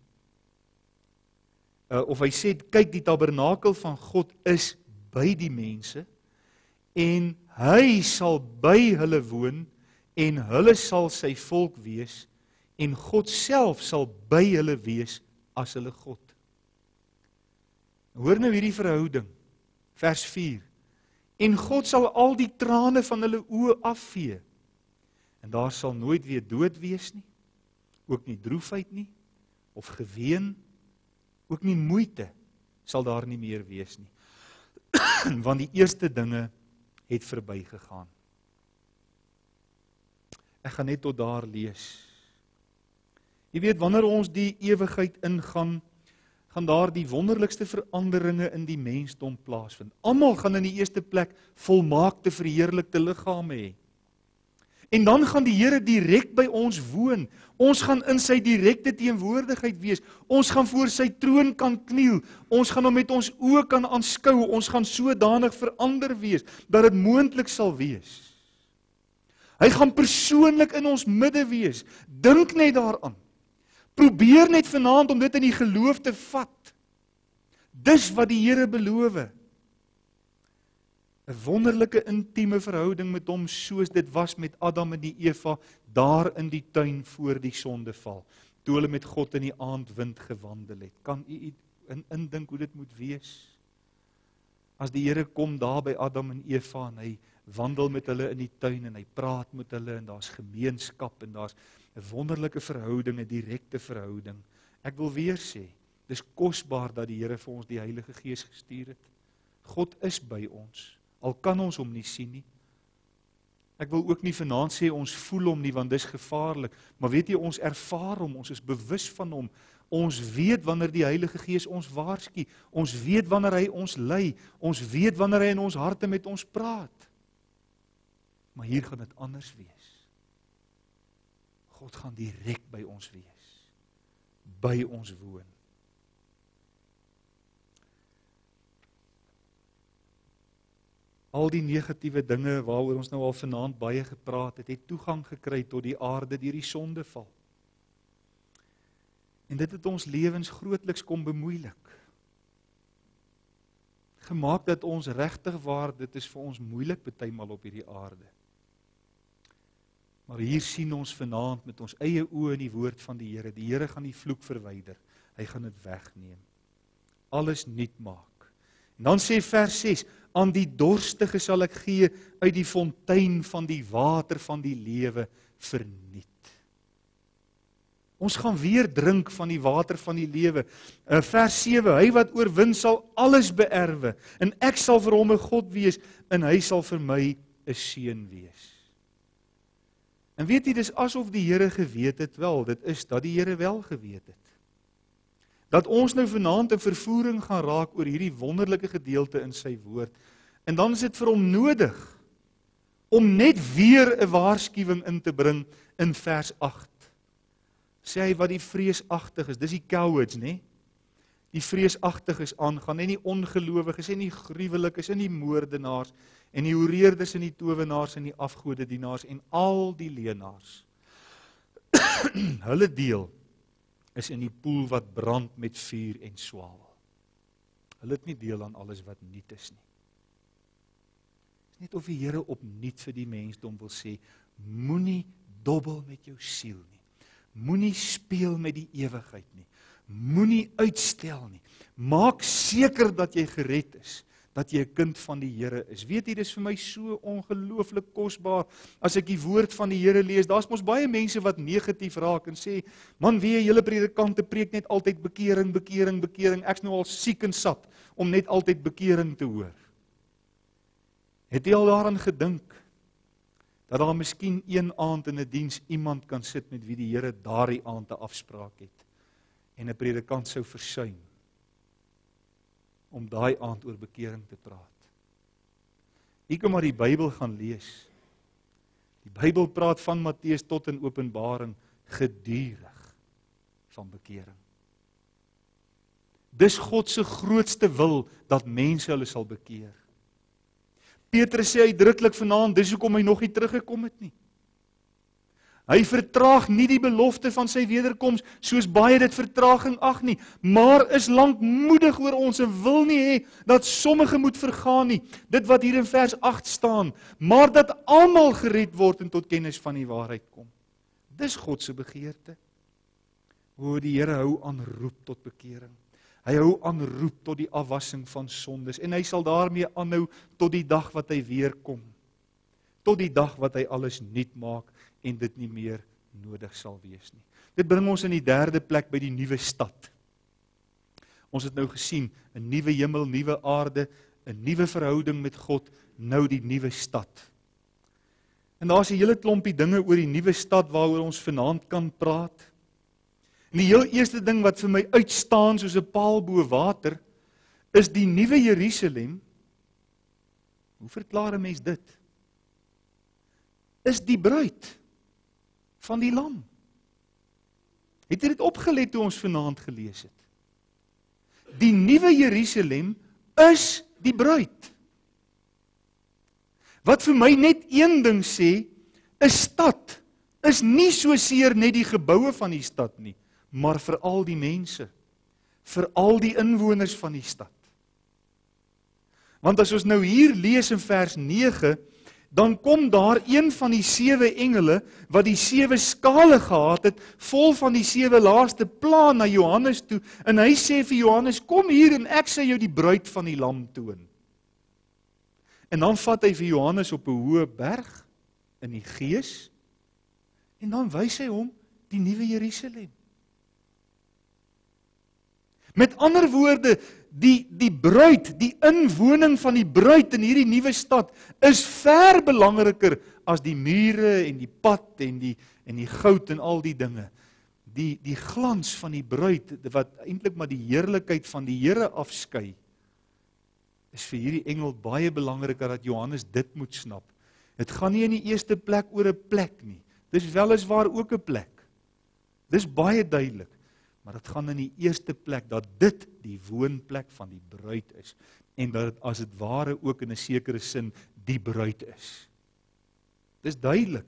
Of hy sê, kyk, die tabernakel van God is by die mense, en hy sal by hulle woon, en hulle sal sy volk wees, en God self sal by hulle wees as hulle God. Hoor nou hierdie verhouding, vers 4. En God sal al die trane van hulle oë afvee, en daar sal nooit weer dood wees nie, ook nie droefheid nie, of geween, ook nie moeite, sal daar nie meer wees nie. Want die eerste dinge het verbygegaan. Ek gaan net tot daar lees. Jy weet, wanneer ons die ewigheid ingaan, gaan daar die wonderlikste veranderinge in die mensdom plaasvind. Almal gaan in die eerste plek volmaakte verheerlikte liggame hê. En dan gaan die Here direk by ons woon. Ons gaan in sy direkte teenwoordigheid wees. Ons gaan voor sy troon kan kniel. Ons gaan hom met ons oë kan aanskou. Ons gaan sodanig verander wees dat dit moontlik sal wees. Hy gaan persoonlik in ons midde wees. Dink net daaraan. Probeer net vanaand om dit in die geloof te vat. Dis wat die Here beloof. 'n wonderlike intieme verhouding met hom, soos dit was met Adam en die Eva, daar in die tuin voor die sondeval, toe hulle met God in die aandwind gewandel het. Kan u indink hoe dit moet wees? As die Here kom daar by Adam en Eva, en hy wandel met hulle in die tuin, en hy praat met hulle, en daar's gemeenskap, en daar's 'n wonderlike verhouding, 'n direkte verhouding. Ek wil weer sê, dis kosbaar dat die Here vir ons die Heilige Gees gestuur het. God is by ons. Al kan ons hom nie sien nie. Ek wil ook nie vanaand sê ons voel hom nie, want dis gevaarlik. Maar weet jy, ons ervaar hom, ons is bewus van hom. Ons weet wanneer die Heilige Gees ons waarsku. Ons weet wanneer hy ons lei. Ons weet wanneer hy in ons harte met ons praat. Maar hier gaan dit anders wees. God gaan direk by ons wees. By ons woon. Al die negatiewe dinge waaroor ons nou al vanaand baie gepraat het, het toegang gekry tot die aarde deur die sondeval. En dit het ons lewens grootliks kom bemoeilik. Gemaak dat ons regtig waar, dit is vir ons moeilik partymal op hierdie aarde. Maar hier sien ons vanaand met ons eie oë in die woord van die Here. Die Here gaan die vloek verwyder. Hy gaan dit wegneem. Alles nuut maak. Dan sê vers 6, aan die dorstige sal ek gee uit die fontein van die water van die lewe verniet. Ons gaan weer drink van die water van die lewe. Vers 7, hy wat oorwin sal alles beerwe, en ek sal vir hom 'n God wees, en hy sal vir my 'n seun wees. En weet jy, dis asof die Here geweet het wel, dit is dat die Here wel geweet het. Dat ons nou vanaand in vervoering gaan raak oor hierdie wonderlike gedeelte in sy woord. En dan is dit vir hom nodig om net weer 'n waarskuwing in te bring in vers 8. Sê hy wat die vreesagtig is, dis die cowards, né? Die vreesagtiges aangaan, en die ongelowiges, en die gruwelikes, en die moordenaars, en die hoereerders, en die towenaars, en die afgodedienaars, en al die leenaars. Hulle deel is in die poel wat brand met vuur en swaal. Hulle het nie deel aan alles wat niet is nie. Dit is net of die Here opnuut vir die mensdom wil sê, moenie dobbel met jou siel nie. Moenie speel met die ewigheid nie. Moenie uitstel nie. Maak seker dat jy gered is, dat jy 'n kind van die Here is. Weet jy, dis vir my so ongelooflik kosbaar as ek die woord van die Here lees. Daar's mos baie mense wat negatief raak en sê, man, wie julle predikante preek net altyd bekering, bekering, bekering. Ek's nou al siek en sat om net altyd bekering te hoor. Het jy al daaraan gedink dat daar miskien een aand in 'n diens iemand kan sit met wie die Here daardie aand 'n afspraak het en 'n predikant sou versuim om daai aand oor bekering te praat? Jy kan maar die Bybel gaan lees. Die Bybel praat van Matteus tot in Openbaring gedurig van bekering. Dis God se grootste wil dat mense hulle sal bekeer. Petrus sê uitdruklik vanaand, dis hoekom hy nog nie teruggekom het nie. Hy vertraag nie die belofte van sy wederkoms, soos baie dit vertraging ag nie, maar is lankmoedig oor ons en wil nie hê dat sommige moet vergaan nie, dit wat hier in vers 8 staan, maar dat almal gered word en tot kennis van die waarheid kom. Dis God se begeerte. O, die Here hou aan roep tot bekering. Hy hou aan roep tot die afwassing van sondes, en hy sal daarmee aanhou tot die dag wat hy weer kom. Tot die dag wat hy alles nuut maak en dit nie meer nodig sal wees nie. Dit bring ons in die derde plek by die nuwe stad. Ons het nou gesien, 'n nuwe hemel, nuwe aarde, 'n nuwe verhouding met God, nou die nuwe stad. En daar's 'n hele klompie dinge oor die nuwe stad waaroor ons vanaand kan praat. En die heel eerste ding wat vir my uitstaan soos 'n paal bo water, is die nuwe Jerusalem. Hoe verklaar 'n mens dit? Is die bruid van die lam. Het jy dit opgelet toe ons vanaand gelees het? Die nuwe Jerusalem is die bruid. Wat vir my net een ding sê, 'n stad is nie so seer net die geboue van die stad nie, maar vir al die mense, vir al die inwoners van die stad. Want as ons nou hier lees in vers 9, dan kom daar een van die 7 engele, wat die 7 skale gehad het, vol van die 7 laaste pla na Johannes toe, en hy sê vir Johannes, kom hier en ek sal jou die bruid van die lam toon. En dan vat hy vir Johannes op 'n hoë berg, in die gees, en dan wys hy hom die nuwe Jerusalem. Met ander woorde, die bruid, die inwoning van die bruid in hierdie nuwe stad, is ver belangriker as die mure en die pad en die goud en al die dinge. Die glans van die bruid, wat eintlik maar die heerlikheid van die Here afskei, is vir hierdie engel baie belangriker dat Johannes dit moet snap. Het gaan nie in die eerste plek oor 'n plek nie. Dis weliswaar ook 'n plek. Dis baie duidelik. Maar dit gaan in die eerste plek dat dit die woonplek van die bruid is. En dat dit as dit ware ook in 'n sekere sin die bruid is. Dis duidelik.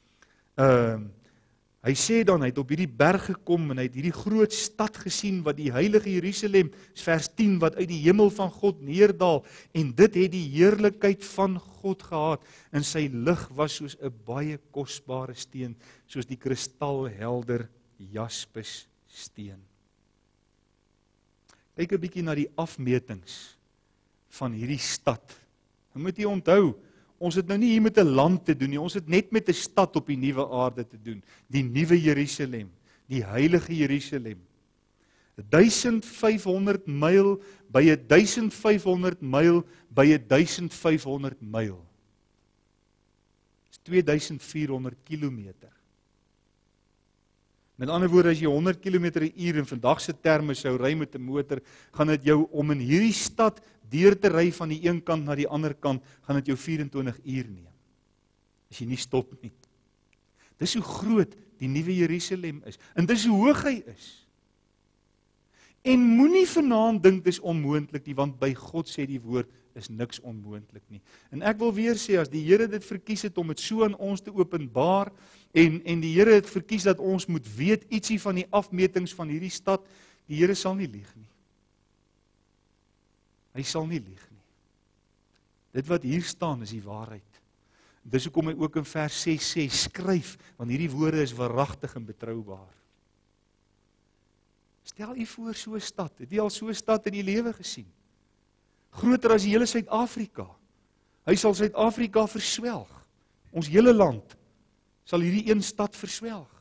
Hy sê dan, hy het op hierdie berg gekom en hy het hierdie groot stad gesien wat die heilige Jerusalem, vers 10, wat uit die hemel van God neerdaal. En dit het die heerlikheid van God gehad. En sy lig was soos 'n baie kosbare steen, soos die kristalhelder jaspis steen. Kyk 'n bietjie na die afmetings van hierdie stad. Nou moet jy onthou, ons het nou nie hier met 'n land te doen nie, ons het net met 'n stad op die nuwe aarde te doen, die nuwe Jerusalem, die heilige Jerusalem. 1500 myl by 1500 myl by 1500 myl. Dis 2400 kilometer. Met ander woorde, as jy 100 km/h in vandag se terme sou ry met 'n motor, gaan dit jou om in hierdie stad deur te ry van die een kant na die ander kant, gaan dit jou 24 uur neem. As jy nie stop nie. Dis hoe groot die nuwe Jerusalem is. En dis hoe hoog hy is. En moenie vanaand dink dis onmoontlik nie, want by God sê die woord is niks onmoontlik nie. En ek wil weer sê, as die Here dit verkies het om dit so aan ons te openbaar, en die Here het verkies dat ons moet weet ietsie van die afmetings van hierdie stad, die Here sal nie lieg nie. Hy sal nie lieg nie. Dit wat hier staan is die waarheid. Dis hoekom hy ook in vers 6 sê, skryf, want hierdie woorde is waaragtig en betroubaar. Stel u voor so 'n stad, het jy al so 'n stad in die lewe gesien? Groter as die hele Suid-Afrika. Hy sal Suid-Afrika verswelg. Ons hele land sal hierdie een stad verswelg.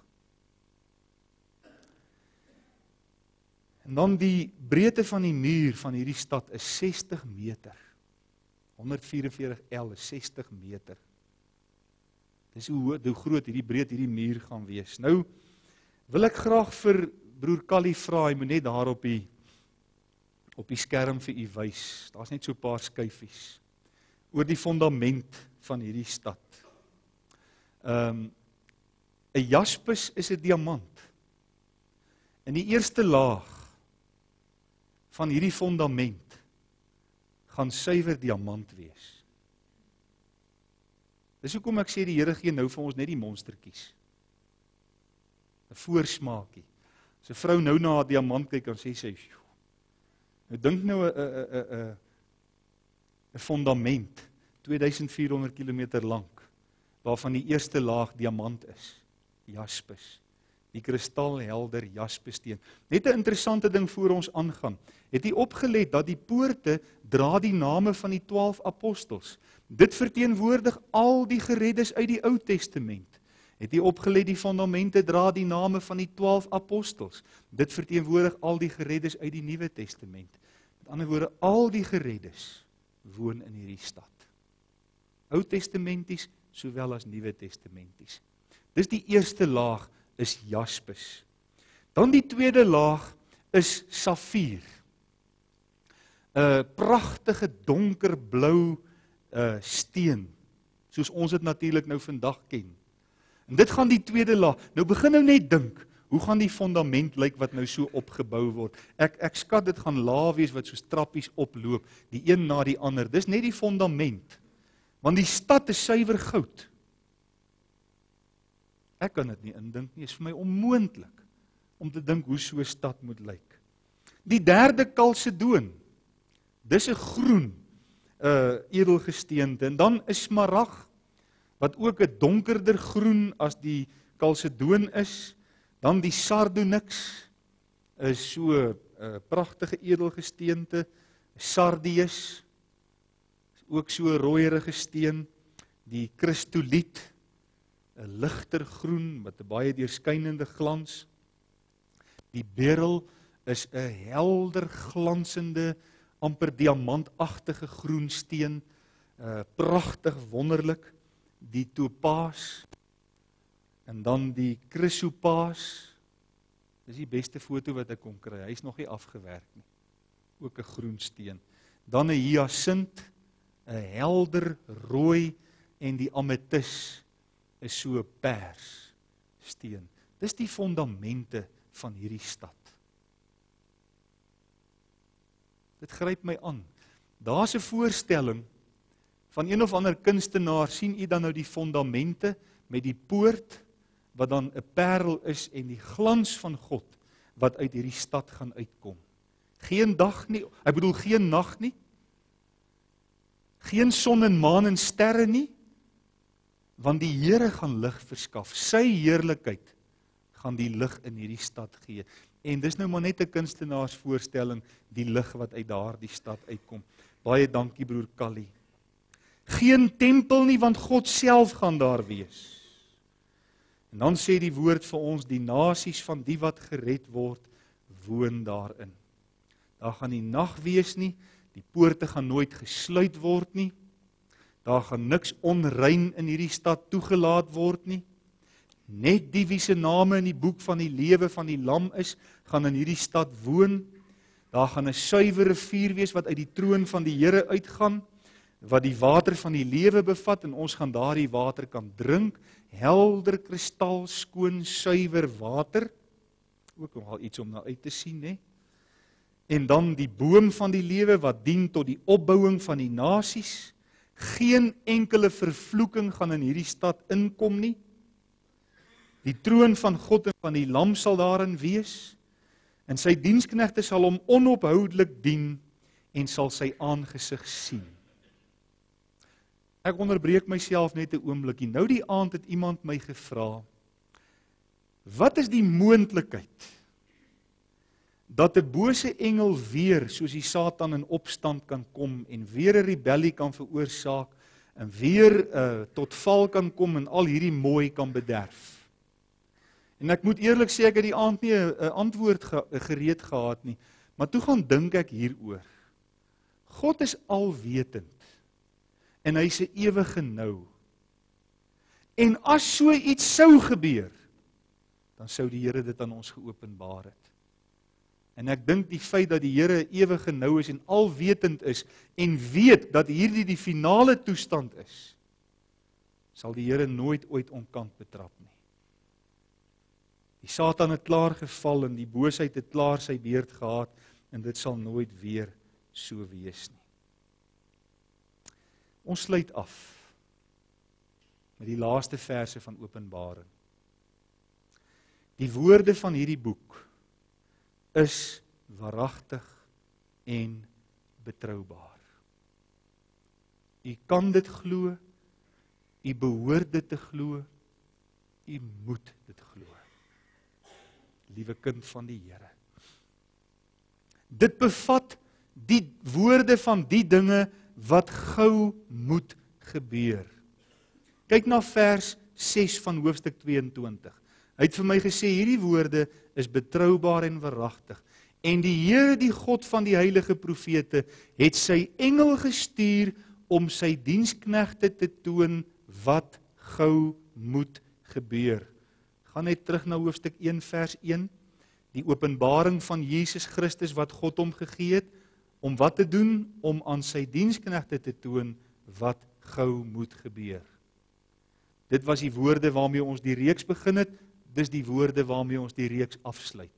En dan die breedte van die muur van hierdie stad is 60 meter. 144 L is 60 meter. Dis hoe groot hierdie breed hierdie muur gaan wees. Nou wil ek graag vir broer Callie vra, hy moet net daar op die skerm vir u wys. Daar's net so 'n paar skyfies oor die fondament van hierdie stad. 'n Jaspis is 'n diamant. In die eerste laag van hierdie fondament gaan suiwer diamant wees. Dis hoekom ek sê die Here gee nou vir ons net die monstertjies. 'n Voorsmaakie. As 'n vrou nou na haar diamant kyk, dan sê sy, nou dink nou 'n fondament 2400 km lank, waarvan die eerste laag diamant is, jaspis. Die kristalhelder jaspissteen. Net 'n interessante ding voor ons aangaan. Het jy opgelet dat die poorte dra die name van die 12 apostels? Dit verteenwoordig al die gereddes uit die Ou Testament. Het jy opgelet die fondamente dra die name van die 12 apostels? Dit verteenwoordig al die gereddes uit die Nuwe Testament. Met ander woorde, al die gereddes woon in hierdie stad. Ou Testamenties sowel as Nuwe Testamenties. Dis die eerste laag is jaspis. Dan die tweede laag is safier. 'n Pragtige donkerblou steen, soos ons dit natuurlik nou vandag ken. En dit gaan die tweede laag. Nou begin nou net dink, hoe gaan die fondament lyk wat nou so opgebou word? Ek skat dit gaan laag wees wat soos trappies oploop, die een na die ander. Dis net die fondament. Want die stad is suiwer goud. Ek kan dit nie indink nie, is vir my onmoontlik om te dink hoe so 'n stad moet lyk. Die derde kalsedoon, dis 'n groen edelgesteente, en dan 'n smarag, wat ook 'n donkerder groen as die kalsedoon is. Dan die sardonyx, is so 'n pragtige edelgesteente. Sardius, is ook so 'n rooierige steen. Die kristoliet, 'n ligter groen met 'n baie deurskynende glans. Die beryl is 'n helder glansende, amper diamantagtige groen steen, pragtig wonderlik. Die topaas, en dan die chrysopaas. Dis die beste foto wat ek kon kry. Hy's nog nie afgewerk nie. Ook 'n groen steen. Dan 'n hyasint, 'n helder rooi, en die ametis is so 'n pers steen. Dis die fondamente van hierdie stad. Dit gryp my aan. Daar's 'n voorstelling van een of ander kunstenaar, sien u dan nou die fondamente met die poort, wat dan 'n parel is, en die glans van God, wat uit hierdie stad gaan uitkom. Geen dag nie, ek bedoel geen nag nie, geen son en maan en sterre nie, want die Here gaan lig verskaf. Sy heerlikheid gaan die lig in hierdie stad gee. En dis nou maar net 'n kunstenaarsvoorstelling, die lig wat uit daardie stad uitkom. Baie dankie broer Callie. Geen tempel nie, want God self gaan daar wees. En dan sê die woord vir ons, die nasies van die wat gered word, woon daarin. Daar gaan nie nag wees nie, die poorte gaan nooit gesluit word nie, daar gaan niks onrein in hierdie stad toegelaat word nie, net die wie se name in die boek van die lewe van die lam is, gaan in hierdie stad woon, daar gaan 'n suiwer rivier wees wat uit die troon van die Here uitgaan, wat die water van die lewe bevat en ons gaan daardie water kan drink, helder, kristal, skoon, suiwer water, ook nogal iets om na uit te sien, hè? En dan die boom van die lewe wat dien tot die opbouing van die nasies, geen enkele vervloeking gaan in hierdie stad inkom nie, die troon van God en van die lam sal daarin wees, en sy diensknegte sal hom onophoudelik dien en sal sy aangesig sien. Ek onderbreek myself net 'n oombliekie. Nou die aand het iemand my gevra, wat is die moontlikheid dat 'n bose engel weer, soos die Satan in opstand kan kom en weer 'n rebellie kan veroorsaak en weer tot val kan kom en al hierdie mooi kan bederf? En ek moet eerlik sê, ek het die aand nie 'n antwoord gereed gehad nie, maar toe gaan dink ek hieroor. God is alwetend en hy is 'n ewige nou. En as so iets sou gebeur, dan sou die Here dit aan ons geopenbaar het. En ek dink die feit dat die Here 'n ewige nou is en alwetend is en weet dat hierdie die finale toestand is, sal die Here nooit ooit onkant betrap nie. Die Satan het klaar geval en die boosheid het klaar sy beurt gehad en dit sal nooit weer so wees nie. Ons sluit af met die laaste verse van Openbaring. Die woorde van hierdie boek is waaragtig en betroubaar. U kan dit glo, u behoort dit te glo, u moet dit glo. Liewe kind van die Here. Dit bevat die woorde van die dinge wat gou moet gebeur. Kyk na vers 6 van hoofstuk 22. Hy het vir my gesê, hierdie woorde is betroubaar en waaragtig. En die Here, die God van die heilige profete, het sy engel gestuur om sy diensknegte te toon wat gou moet gebeur. Gaan net terug na hoofstuk 1 vers 1. Die openbaring van Jesus Christus wat God hom gegee het, om wat te doen? Om aan sy diensknegte te toon wat gou moet gebeur. Dit was die woorde waarmee ons die reeks begin het, dis die woorde waarmee ons die reeks afsluit.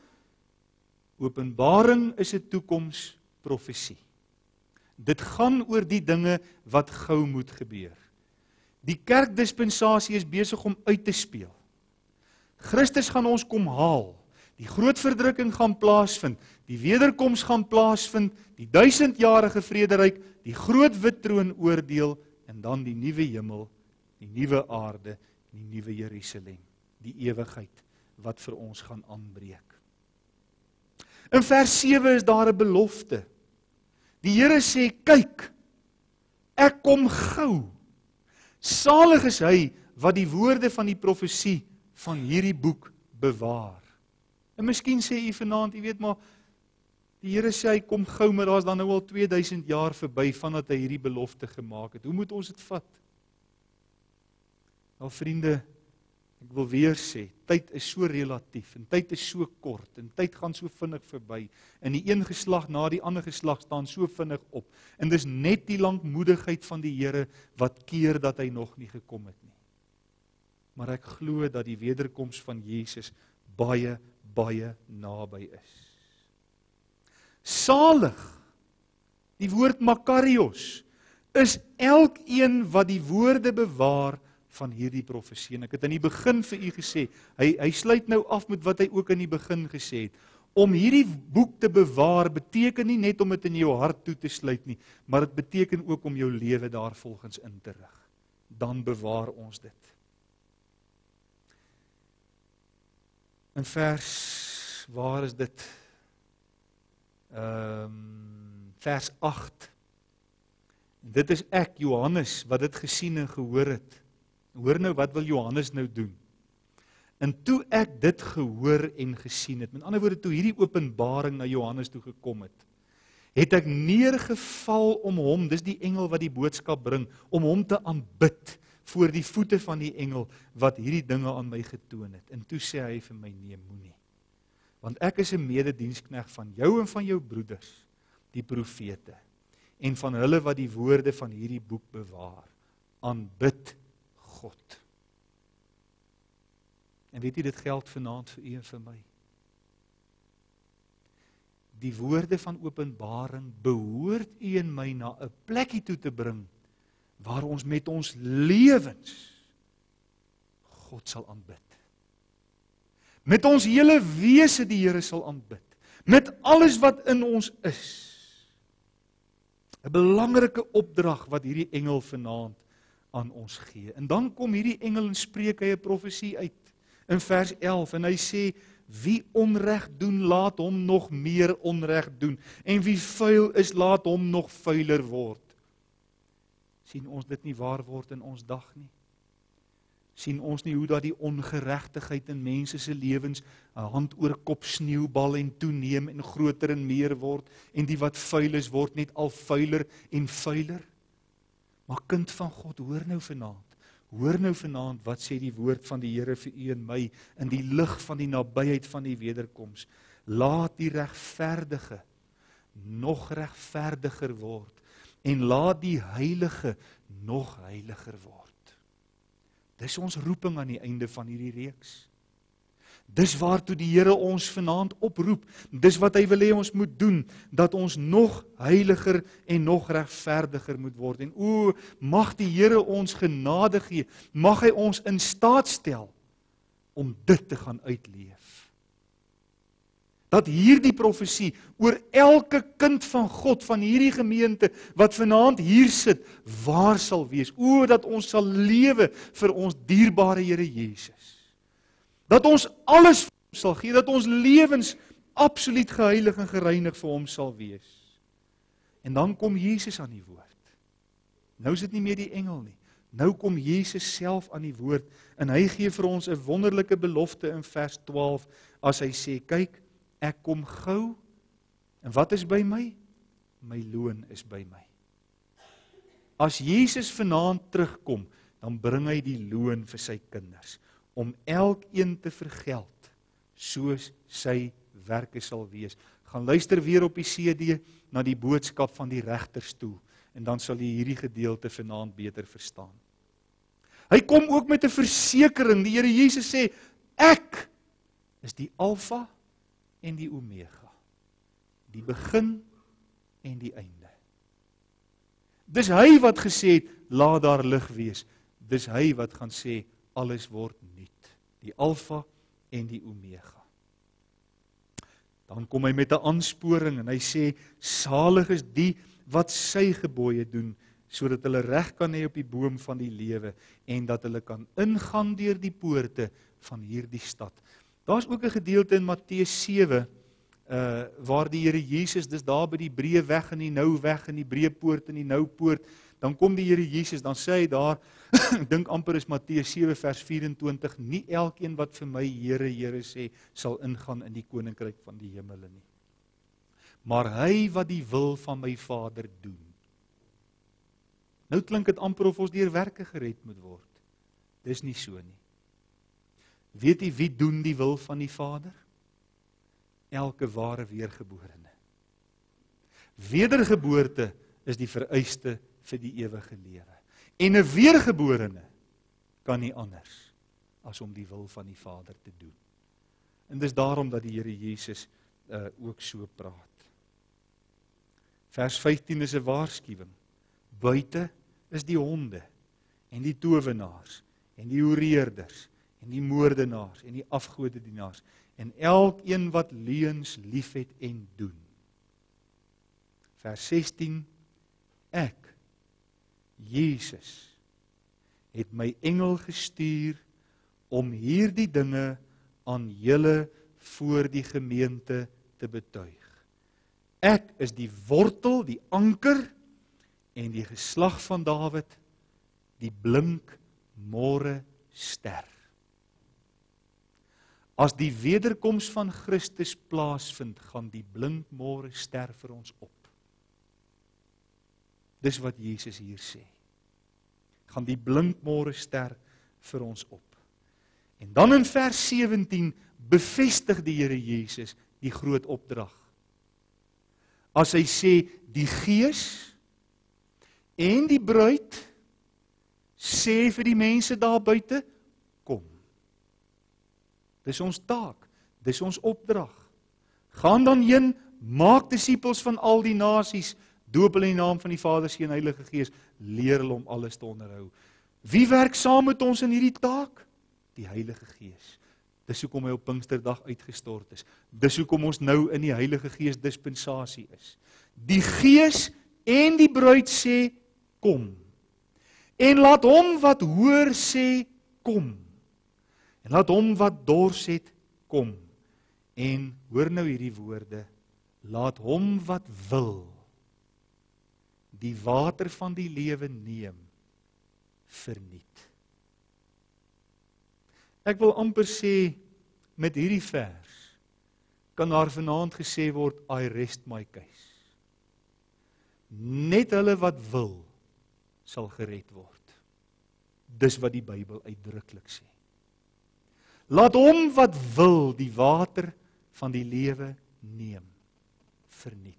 Openbaring is 'n toekomsprofesie. Dit gaan oor die dinge wat gou moet gebeur. Die kerkdispensasie is besig om uit te speel. Christus gaan ons kom haal. Die groot verdrukking gaan plaasvind, die wederkoms gaan plaasvind, die 1000-jarige vrederyk, die groot wit troon oordeel en dan die nuwe hemel, die nuwe aarde, die nuwe Jerusalem, die ewigheid wat vir ons gaan aanbreek. In vers 7 is daar 'n belofte. Die Here sê, kyk, ek kom gou. Salig is hy wat die woorde van die profesie van hierdie boek bewaar. En miskien sê u vanaand, u weet maar, die Here sê hy kom gou, maar daar is dan nou al 2000 jaar verby vandat hy hierdie belofte gemaak het. Hoe moet ons dit vat? Nou vriende, ek wil weer sê, tyd is so relatief, en tyd is so kort, en tyd gaan so vinnig verby, en die een geslag na die ander geslag staan so vinnig op, en dis net die lankmoedigheid van die Here wat keer dat hy nog nie gekom het nie. Maar ek glo dat die wederkoms van Jesus baie, baie naby is. Salig, die woord Makarios, is elkeen wat die woorde bewaar van hierdie profesie. En ek het in die begin vir u gesê, hy sluit nou af met wat hy ook in die begin gesê het. Om hierdie boek te bewaar beteken nie net om dit in jou hart toe te sluit nie, maar dit beteken ook om jou lewe daarvolgens in te rig. Dan bewaar ons dit. In vers, waar is dit? Vers 8 En dit is ek, Johannes, wat dit gesien en gehoor het. Hoor nou, wat wil Johannes nou doen? En toe ek dit gehoor en gesien het, met ander woorde, toe hierdie openbaring na Johannes toe gekom het ek neergeval om hom, dis die engel wat die boodskap bring, om hom te aanbid voor die voete van die engel wat hierdie dinge aan my getoon het. En toe sê hy vir my, nee, moenie. Want ek is 'n medediensknegt van jou en van jou broeders, die profete, en van hulle wat die woorde van hierdie boek bewaar. Aanbid God. En weet jy, dit geld vanaand vir u en vir my. Die woorde van openbaring behoort u en my na 'n plekkie toe te bring, waar ons met ons lewens God sal aanbid. Met ons hele wese die Here sal aanbid. Met alles wat in ons is. 'n Belangrike opdrag wat hierdie engel vanaand aan ons gee. En dan kom hierdie engel en spreek hy 'n profesie uit in vers 11 en hy sê, wie onreg doen, laat hom nog meer onreg doen. En wie vuil is, laat hom nog vuiler word. Sien ons dit nie waar word in ons dag nie? Sien ons nie hoe dat die ongeregtigheid in mense se lewens 'n hand oor kop sneeubal en toeneem en groter en meer word, en die wat vuil is word net al vuiler en vuiler? Maar kind van God, hoor nou vanaand wat sê die woord van die Here vir u en my in die lig van die nabyheid van die wederkoms. Laat die regverdige nog regverdiger word en laat die heilige nog heiliger word. Dis ons roeping aan die einde van hierdie reeks. Dis waartoe die Here ons vanaand oproep. Dis wat hy wil hê ons moet doen, dat ons nog heiliger en nog regverdiger moet word. En mag die Here ons genade gee, mag hy ons in staat stel om dit te gaan uitleef. Dat hierdie profesie oor elke kind van God, van hierdie gemeente, wat vanaand hier sit, waar sal wees. Dat ons sal lewe vir ons dierbare Here Jesus. Dat ons alles vir hom sal gee, dat ons lewens absoluut geheilig en gereinig vir hom sal wees. En dan kom Jesus aan die woord. Nou is dit nie meer die engel nie. Nou kom Jesus self aan die woord, en hy gee vir ons 'n wonderlike belofte in vers 12, as hy sê, kyk, ek kom gou, en wat is by my? My loon is by my. As Jesus vanaand terugkom, dan bring hy die loon vir sy kinders, om elkeen te vergeld, soos sy werke sal wees. Gaan luister weer op die CD, na die boodskap van die regterstoel, en dan sal jy hierdie gedeelte vanaand beter verstaan. Hy kom ook met 'n versekering, die Here Jesus sê, ek is die Alfa en die Omega, die begin en die einde. Dis hy wat gesê het, laat daar lig wees. Dis hy wat gaan sê, alles word nuut. Die Alfa en die Omega. Dan kom hy met 'n aansporing en hy sê, salig is die wat sy gebooie doen, sodat hulle reg kan hê op die boom van die lewe, en dat hulle kan ingaan deur die poorte van hierdie stad. Daar's ook 'n gedeelte in Matteus 7, waar die Here Jesus, dis daar by die breë weg en die nou weg en die breë poort en die nou poort, dan kom die Here Jesus, dan sê hy daar, ek dink amper is Matteus 7 vers 24, nie elkeen wat vir my Here, Here sê, sal ingaan in die koninkryk van die hemele nie. Maar hy wat die wil van my Vader doen. Nou klink dit amper of ons deur werke gered moet word. Dis nie so nie. Weet jy wie doen die wil van die Vader? Elke ware weergeborene. Wedergeboorte is die vereiste vir die ewige lewe. En 'n weergeborene kan nie anders as om die wil van die Vader te doen. En dis daarom dat die Here Jesus ook so praat. Vers 15 is 'n waarskuwing. Buite is die honde en die towenaars en die hoereerders en die moordenaars en die afgodedienaars en elkeen wat leuns liefhet en doen. Vers 16, ek, Jesus, het my engel gestuur om hierdie dinge aan julle voor die gemeente te betuig. Ek is die wortel, die anker en die geslag van Dawid, die blink môre ster. As die wederkoms van Christus plaasvind, gaan die blink môre ster vir ons op. Dis wat Jesus hier sê. Gaan die blink môre ster vir ons op. En dan in vers 17 bevestig die Here Jesus die groot opdrag. As hy sê, die Gees en die bruid sê vir die mense daar buite, kom. Dis ons taak, dis ons opdrag. Gaan dan heen, maak disippels van al die nasies, doop hulle in die naam van die Vader, Seun en Heilige Gees, leer hulle om alles te onderhou. Wie werk saam met ons in hierdie taak? Die Heilige Gees. Dis hoekom hy op Pinksterdag uitgestort is. Dis hoekom ons nou in die Heilige Gees dispensasie is. Die Gees en die bruid sê, kom. En laat hom wat hoor sê, kom. En laat hom wat dors het, kom. En hoor nou hierdie woorde, laat hom wat wil, die water van die lewe neem, verniet. Ek wil amper sê, met hierdie vers, kan daar vanaand gesê word, I rest my case. Net hulle wat wil, sal gered word. Dis wat die Bybel uitdruklik sê. Laat hom wat wil, die water van die lewe neem, verniet.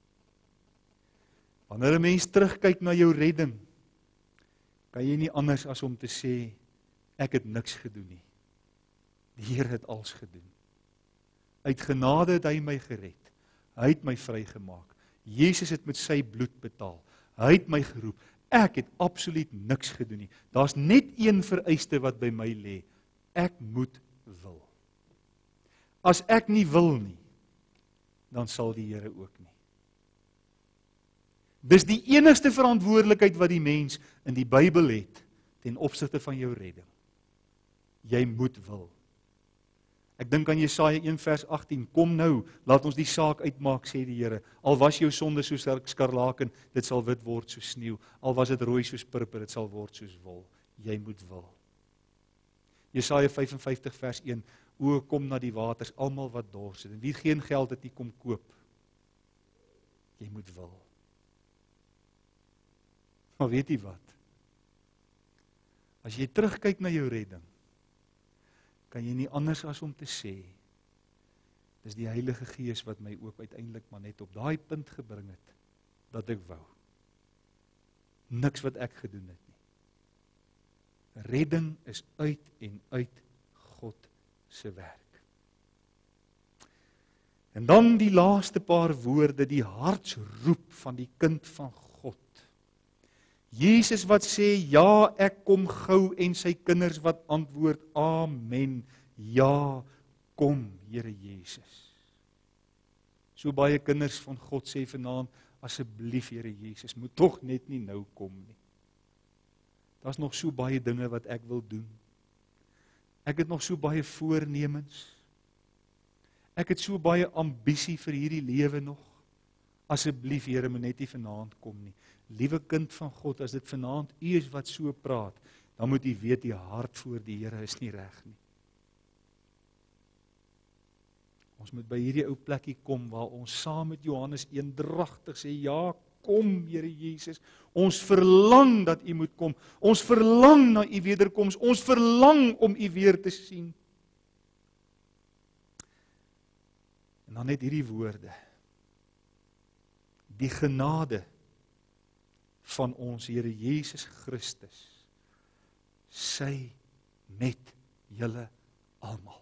Wanneer 'n mens terugkyk na jou redding, kan jy nie anders as om te sê, ek het niks gedoen nie. Die Here het alles gedoen. Uit genade het hy my gered. Hy het my vrygemaak. Jesus het met sy bloed betaal. Hy het my geroep. Ek het absoluut niks gedoen nie. Daar's net een vereiste wat by my lê. Ek moet wil. As ek nie wil nie, dan sal die Here ook nie. Dis die enigste verantwoordelikheid wat die mens in die Bybel het ten opsigte van jou redding. Jy moet wil. Ek dink aan Jesaja 1 vers 18, kom nou, laat ons die saak uitmaak, sê die Here. Al was jou sonde soos skarlaken, dit sal wit word soos sneeu. Al was dit rooi soos purper, dit sal word soos wol. Jy moet wil. Jesaja 55 vers 1, o kom na die waters, almal wat dors het. En wie geen geld het nie, kom koop. Jy moet wil. Maar weet jy wat? As jy terugkyk na jou redding, kan jy nie anders as om te sê, dis die Heilige Gees wat my ook uiteindelik maar net op daai punt gebring het, dat ek wou. Niks wat ek gedoen het nie. Redding is uit en uit God se werk. En dan die laaste paar woorde, die hartsroep van die kind van God. Jesus wat sê, ja, ek kom gou, en sy kinders wat antwoord, amen, ja, kom, Here Jesus. So baie kinders van God sê vanaand, asseblief Here Jesus, moet tog net nie nou kom nie. Daar's nog so baie dinge wat ek wil doen. Ek het nog so baie voornemens. Ek het so baie ambisie vir hierdie lewe nog. Asseblief Here, moet net nie vanaand kom nie. Liewe kind van God, as dit vanaand U is wat so praat, dan moet U weet die hart voor die Here is nie reg nie. Ons moet by hierdie ou plekkie kom waar ons saam met Johannes eendragtig sê, ja, kom Here Jesus, ons verlang dat U moet kom, ons verlang na U wederkoms, ons verlang om U weer te sien. En dan net hierdie woorde, die genade van ons Here Jesus Christus, sy met julle almal.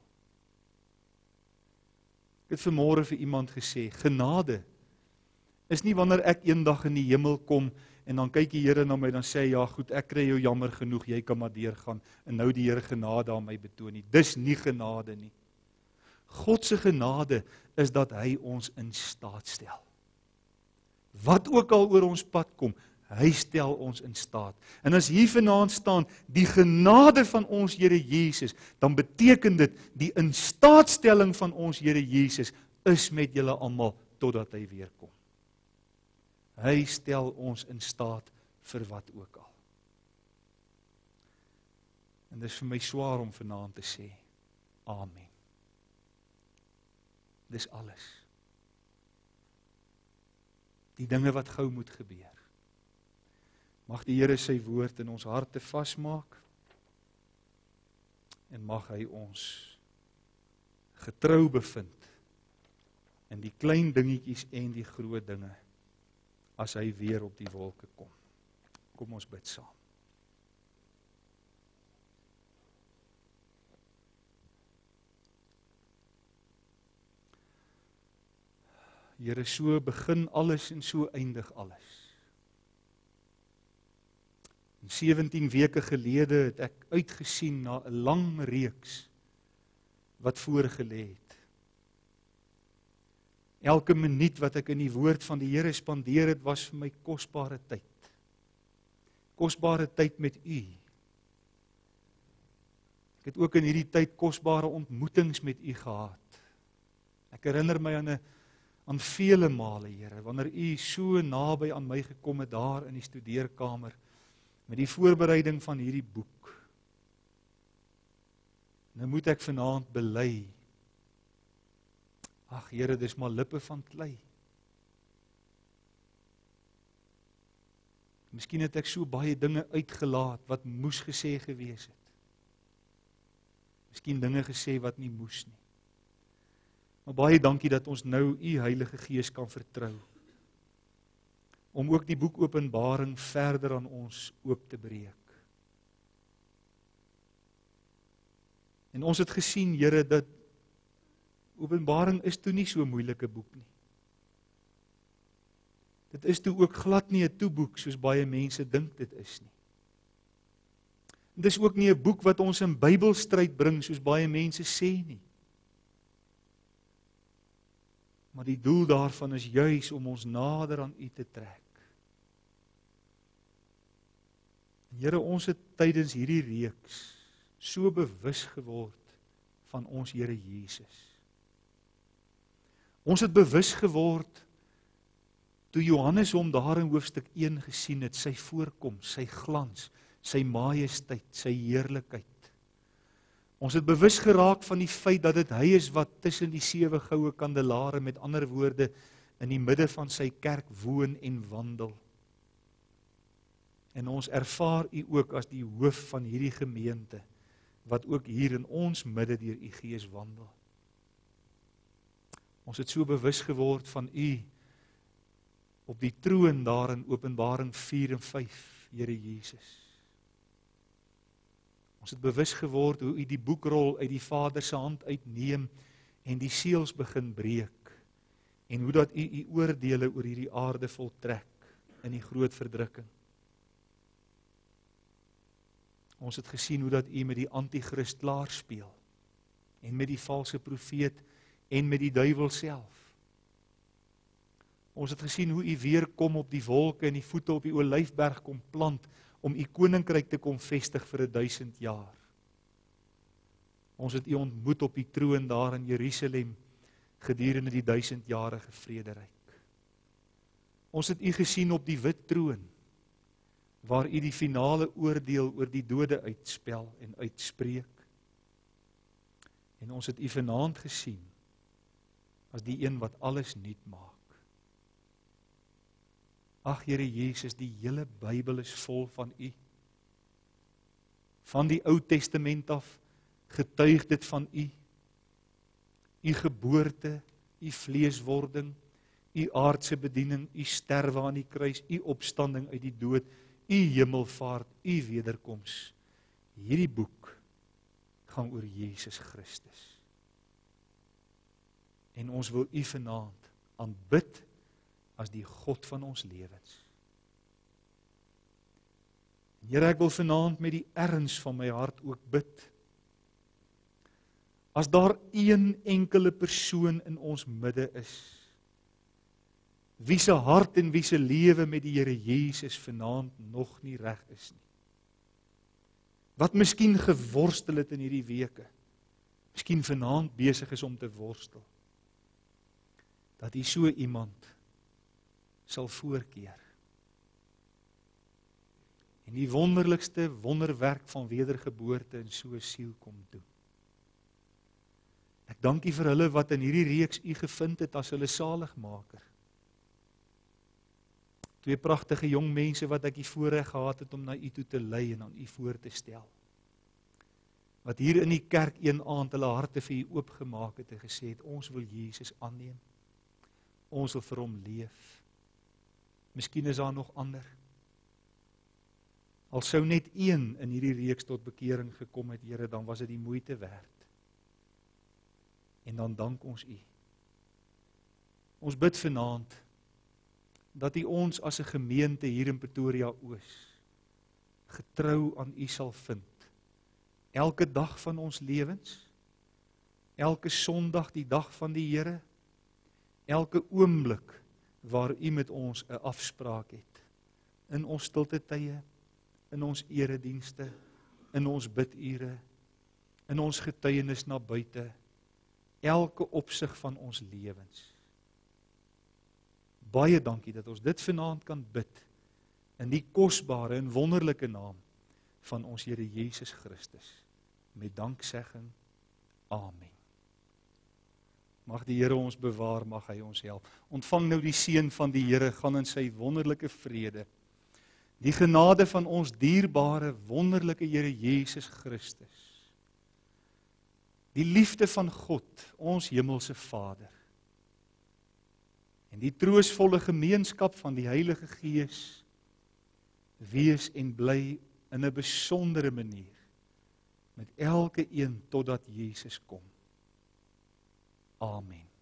Ek het vanmôre vir iemand gesê, genade is nie wanneer ek eendag in die hemel kom en dan kyk die Here na my, dan sê hy, ja goed, ek kry jou jammer genoeg, jy kan maar deurgaan, en nou die Here genade aan my betoon nie. Dis nie genade nie. God se genade is dat hy ons in staat stel. Wat ook al oor ons pad kom, hy stel ons in staat. En as hier vanaand staan, die genade van ons Here Jesus, dan beteken dit, die instaatstelling van ons Here Jesus, is met julle almal, totdat hy weer kom. Hy stel ons in staat vir wat ook al. En dis vir my swaar om vanaand te sê, amen. Dis alles. Die dinge wat gou moet gebeur. Mag die Here sy woord in ons harte vasmaak, en mag hy ons getrou bevind in die klein dingetjies en die groot dinge, as hy weer op die wolke kom. Kom ons bid saam. Here, so begin alles en so eindig alles. 17 weke gelede het ek uitgesien na 'n lang reeks wat voorgelê het. Elke minuut wat ek in die woord van die Here spandeer het, was vir my kosbare tyd. Kosbare tyd met U. Ek het ook in hierdie tyd kosbare ontmoetings met U gehad. Ek herinner my aan vele male, Here, wanneer U so naby aan my gekom het daar in die studeerkamer, met die voorbereiding van hierdie boek. Nou moet ek vanaand bely, ag Here, dis maar lippe van klei. Miskien het ek so baie dinge uitgelaat wat moes gesê gewees het. Miskien dinge gesê wat nie moes nie. Maar baie dankie dat ons nou U Heilige Gees kan vertrou, om ook die boek Openbaring verder aan ons oop te breek. En ons het gesien, Here, dat Openbaring is toe nie so 'n moeilike boek nie. Dit is toe ook glad nie 'n toeboek, soos baie mense dink dit is nie. En dit is ook nie 'n boek wat ons in Bybelstryd bring, soos baie mense sê nie. Maar die doel daarvan is juis om ons nader aan U te trek. Here, ons het tydens hierdie reeks so bewus geword van ons Here Jesus. Ons het bewus geword toe Johannes hom daar in hoofstuk 1 gesien het, sy voorkoms, sy glans, sy majesteit, sy heerlikheid. Ons het bewus geraak van die feit dat dit hy is wat tussen die 7 goue kandelare, met ander woorde, in die midde van sy kerk woon en wandel. En ons ervaar U ook as die hoof van hierdie gemeente, wat ook hier in ons midde deur U Gees wandel. Ons het so bewus geword van U op die troon daar in Openbaring 4 en 5, Here Jesus. Ons het bewus geword hoe U die boekrol uit die Vader se hand uitneem en die seels begin breek, en hoe dat U oordeele oor hierdie aarde voltrek in die groot verdrukking. Ons het gesien hoe dat U met die antichrist klaar speel, en met die valse profeet, en met die duiwel self. Ons het gesien hoe U weer kom op die wolke en die voete op die Olyfberg kom plant, om U koninkryk te kom vestig vir 1000 jaar. Ons het U ontmoet op die troon daar in Jerusalem, gedurende die 1000-jarige vrederyk. Ons het U gesien op die wit troon, waar U die finale oordeel oor die dode uitspel en uitspreek. En ons het U vanaand gesien, as die een wat alles nuut maak. Ag Here Jesus, die hele Bybel is vol van U. Van die Ou Testament af getuig dit van U. U geboorte, U vleeswording, U aardse bediening, U sterwe aan die kruis, U opstanding uit die dood, U hemelvaart, U wederkoms. Hierdie boek gaan oor Jesus Christus. En ons wil U vanaand aanbid as die God van ons lewens. Here, ek wil vanaand met die erns van my hart ook bid. As daar een enkele persoon in ons midde is, wie se hart en wie se lewe met die Here Jesus vanaand nog nie reg is nie. Wat miskien geworstel het in hierdie weke, miskien vanaand besig is om te worstel, dat U so iemand sal voorkeer. En die wonderlikste wonderwerk van wedergeboorte in so 'n siel kom doen. Ek dank U vir hulle wat in hierdie reeks U gevind het as hulle saligmaker. 2 pragtige jong mense wat ek die voorreg gehad het om na U toe te lei en aan U voor te stel. Wat hier in die kerk een aand hulle harte vir U oopgemaak het en gesê het, ons wil Jesus aanneem. Ons wil vir hom leef. Miskien is daar nog ander. Al sou net een in hierdie reeks tot bekering gekom het, Here, dan was dit die moeite werd. En dan dank ons U. Ons bid vanaand dat U ons as 'n gemeente hier in Pretoria Oos getrou aan U sal vind. Elke dag van ons lewens, elke Sondag die dag van die Here, elke oomblik waar U met ons 'n afspraak het, in ons stilte tye, in ons eredienste, in ons bidure, in ons getuienis na buite, elke opsig van ons lewens. Baie dankie dat ons dit vanaand kan bid, in die kosbare en wonderlike naam van ons Here Jesus Christus, met danksegging, Amen. Mag die Here ons bewaar, mag hy ons help. Ontvang nou die seën van die Here, gaan in sy wonderlike vrede. Die genade van ons dierbare, wonderlike Here Jesus Christus. Die liefde van God, ons hemelse Vader. En die troostvolle gemeenskap van die Heilige Gees wees en bly in 'n besondere manier met elke een totdat Jesus kom. Amen.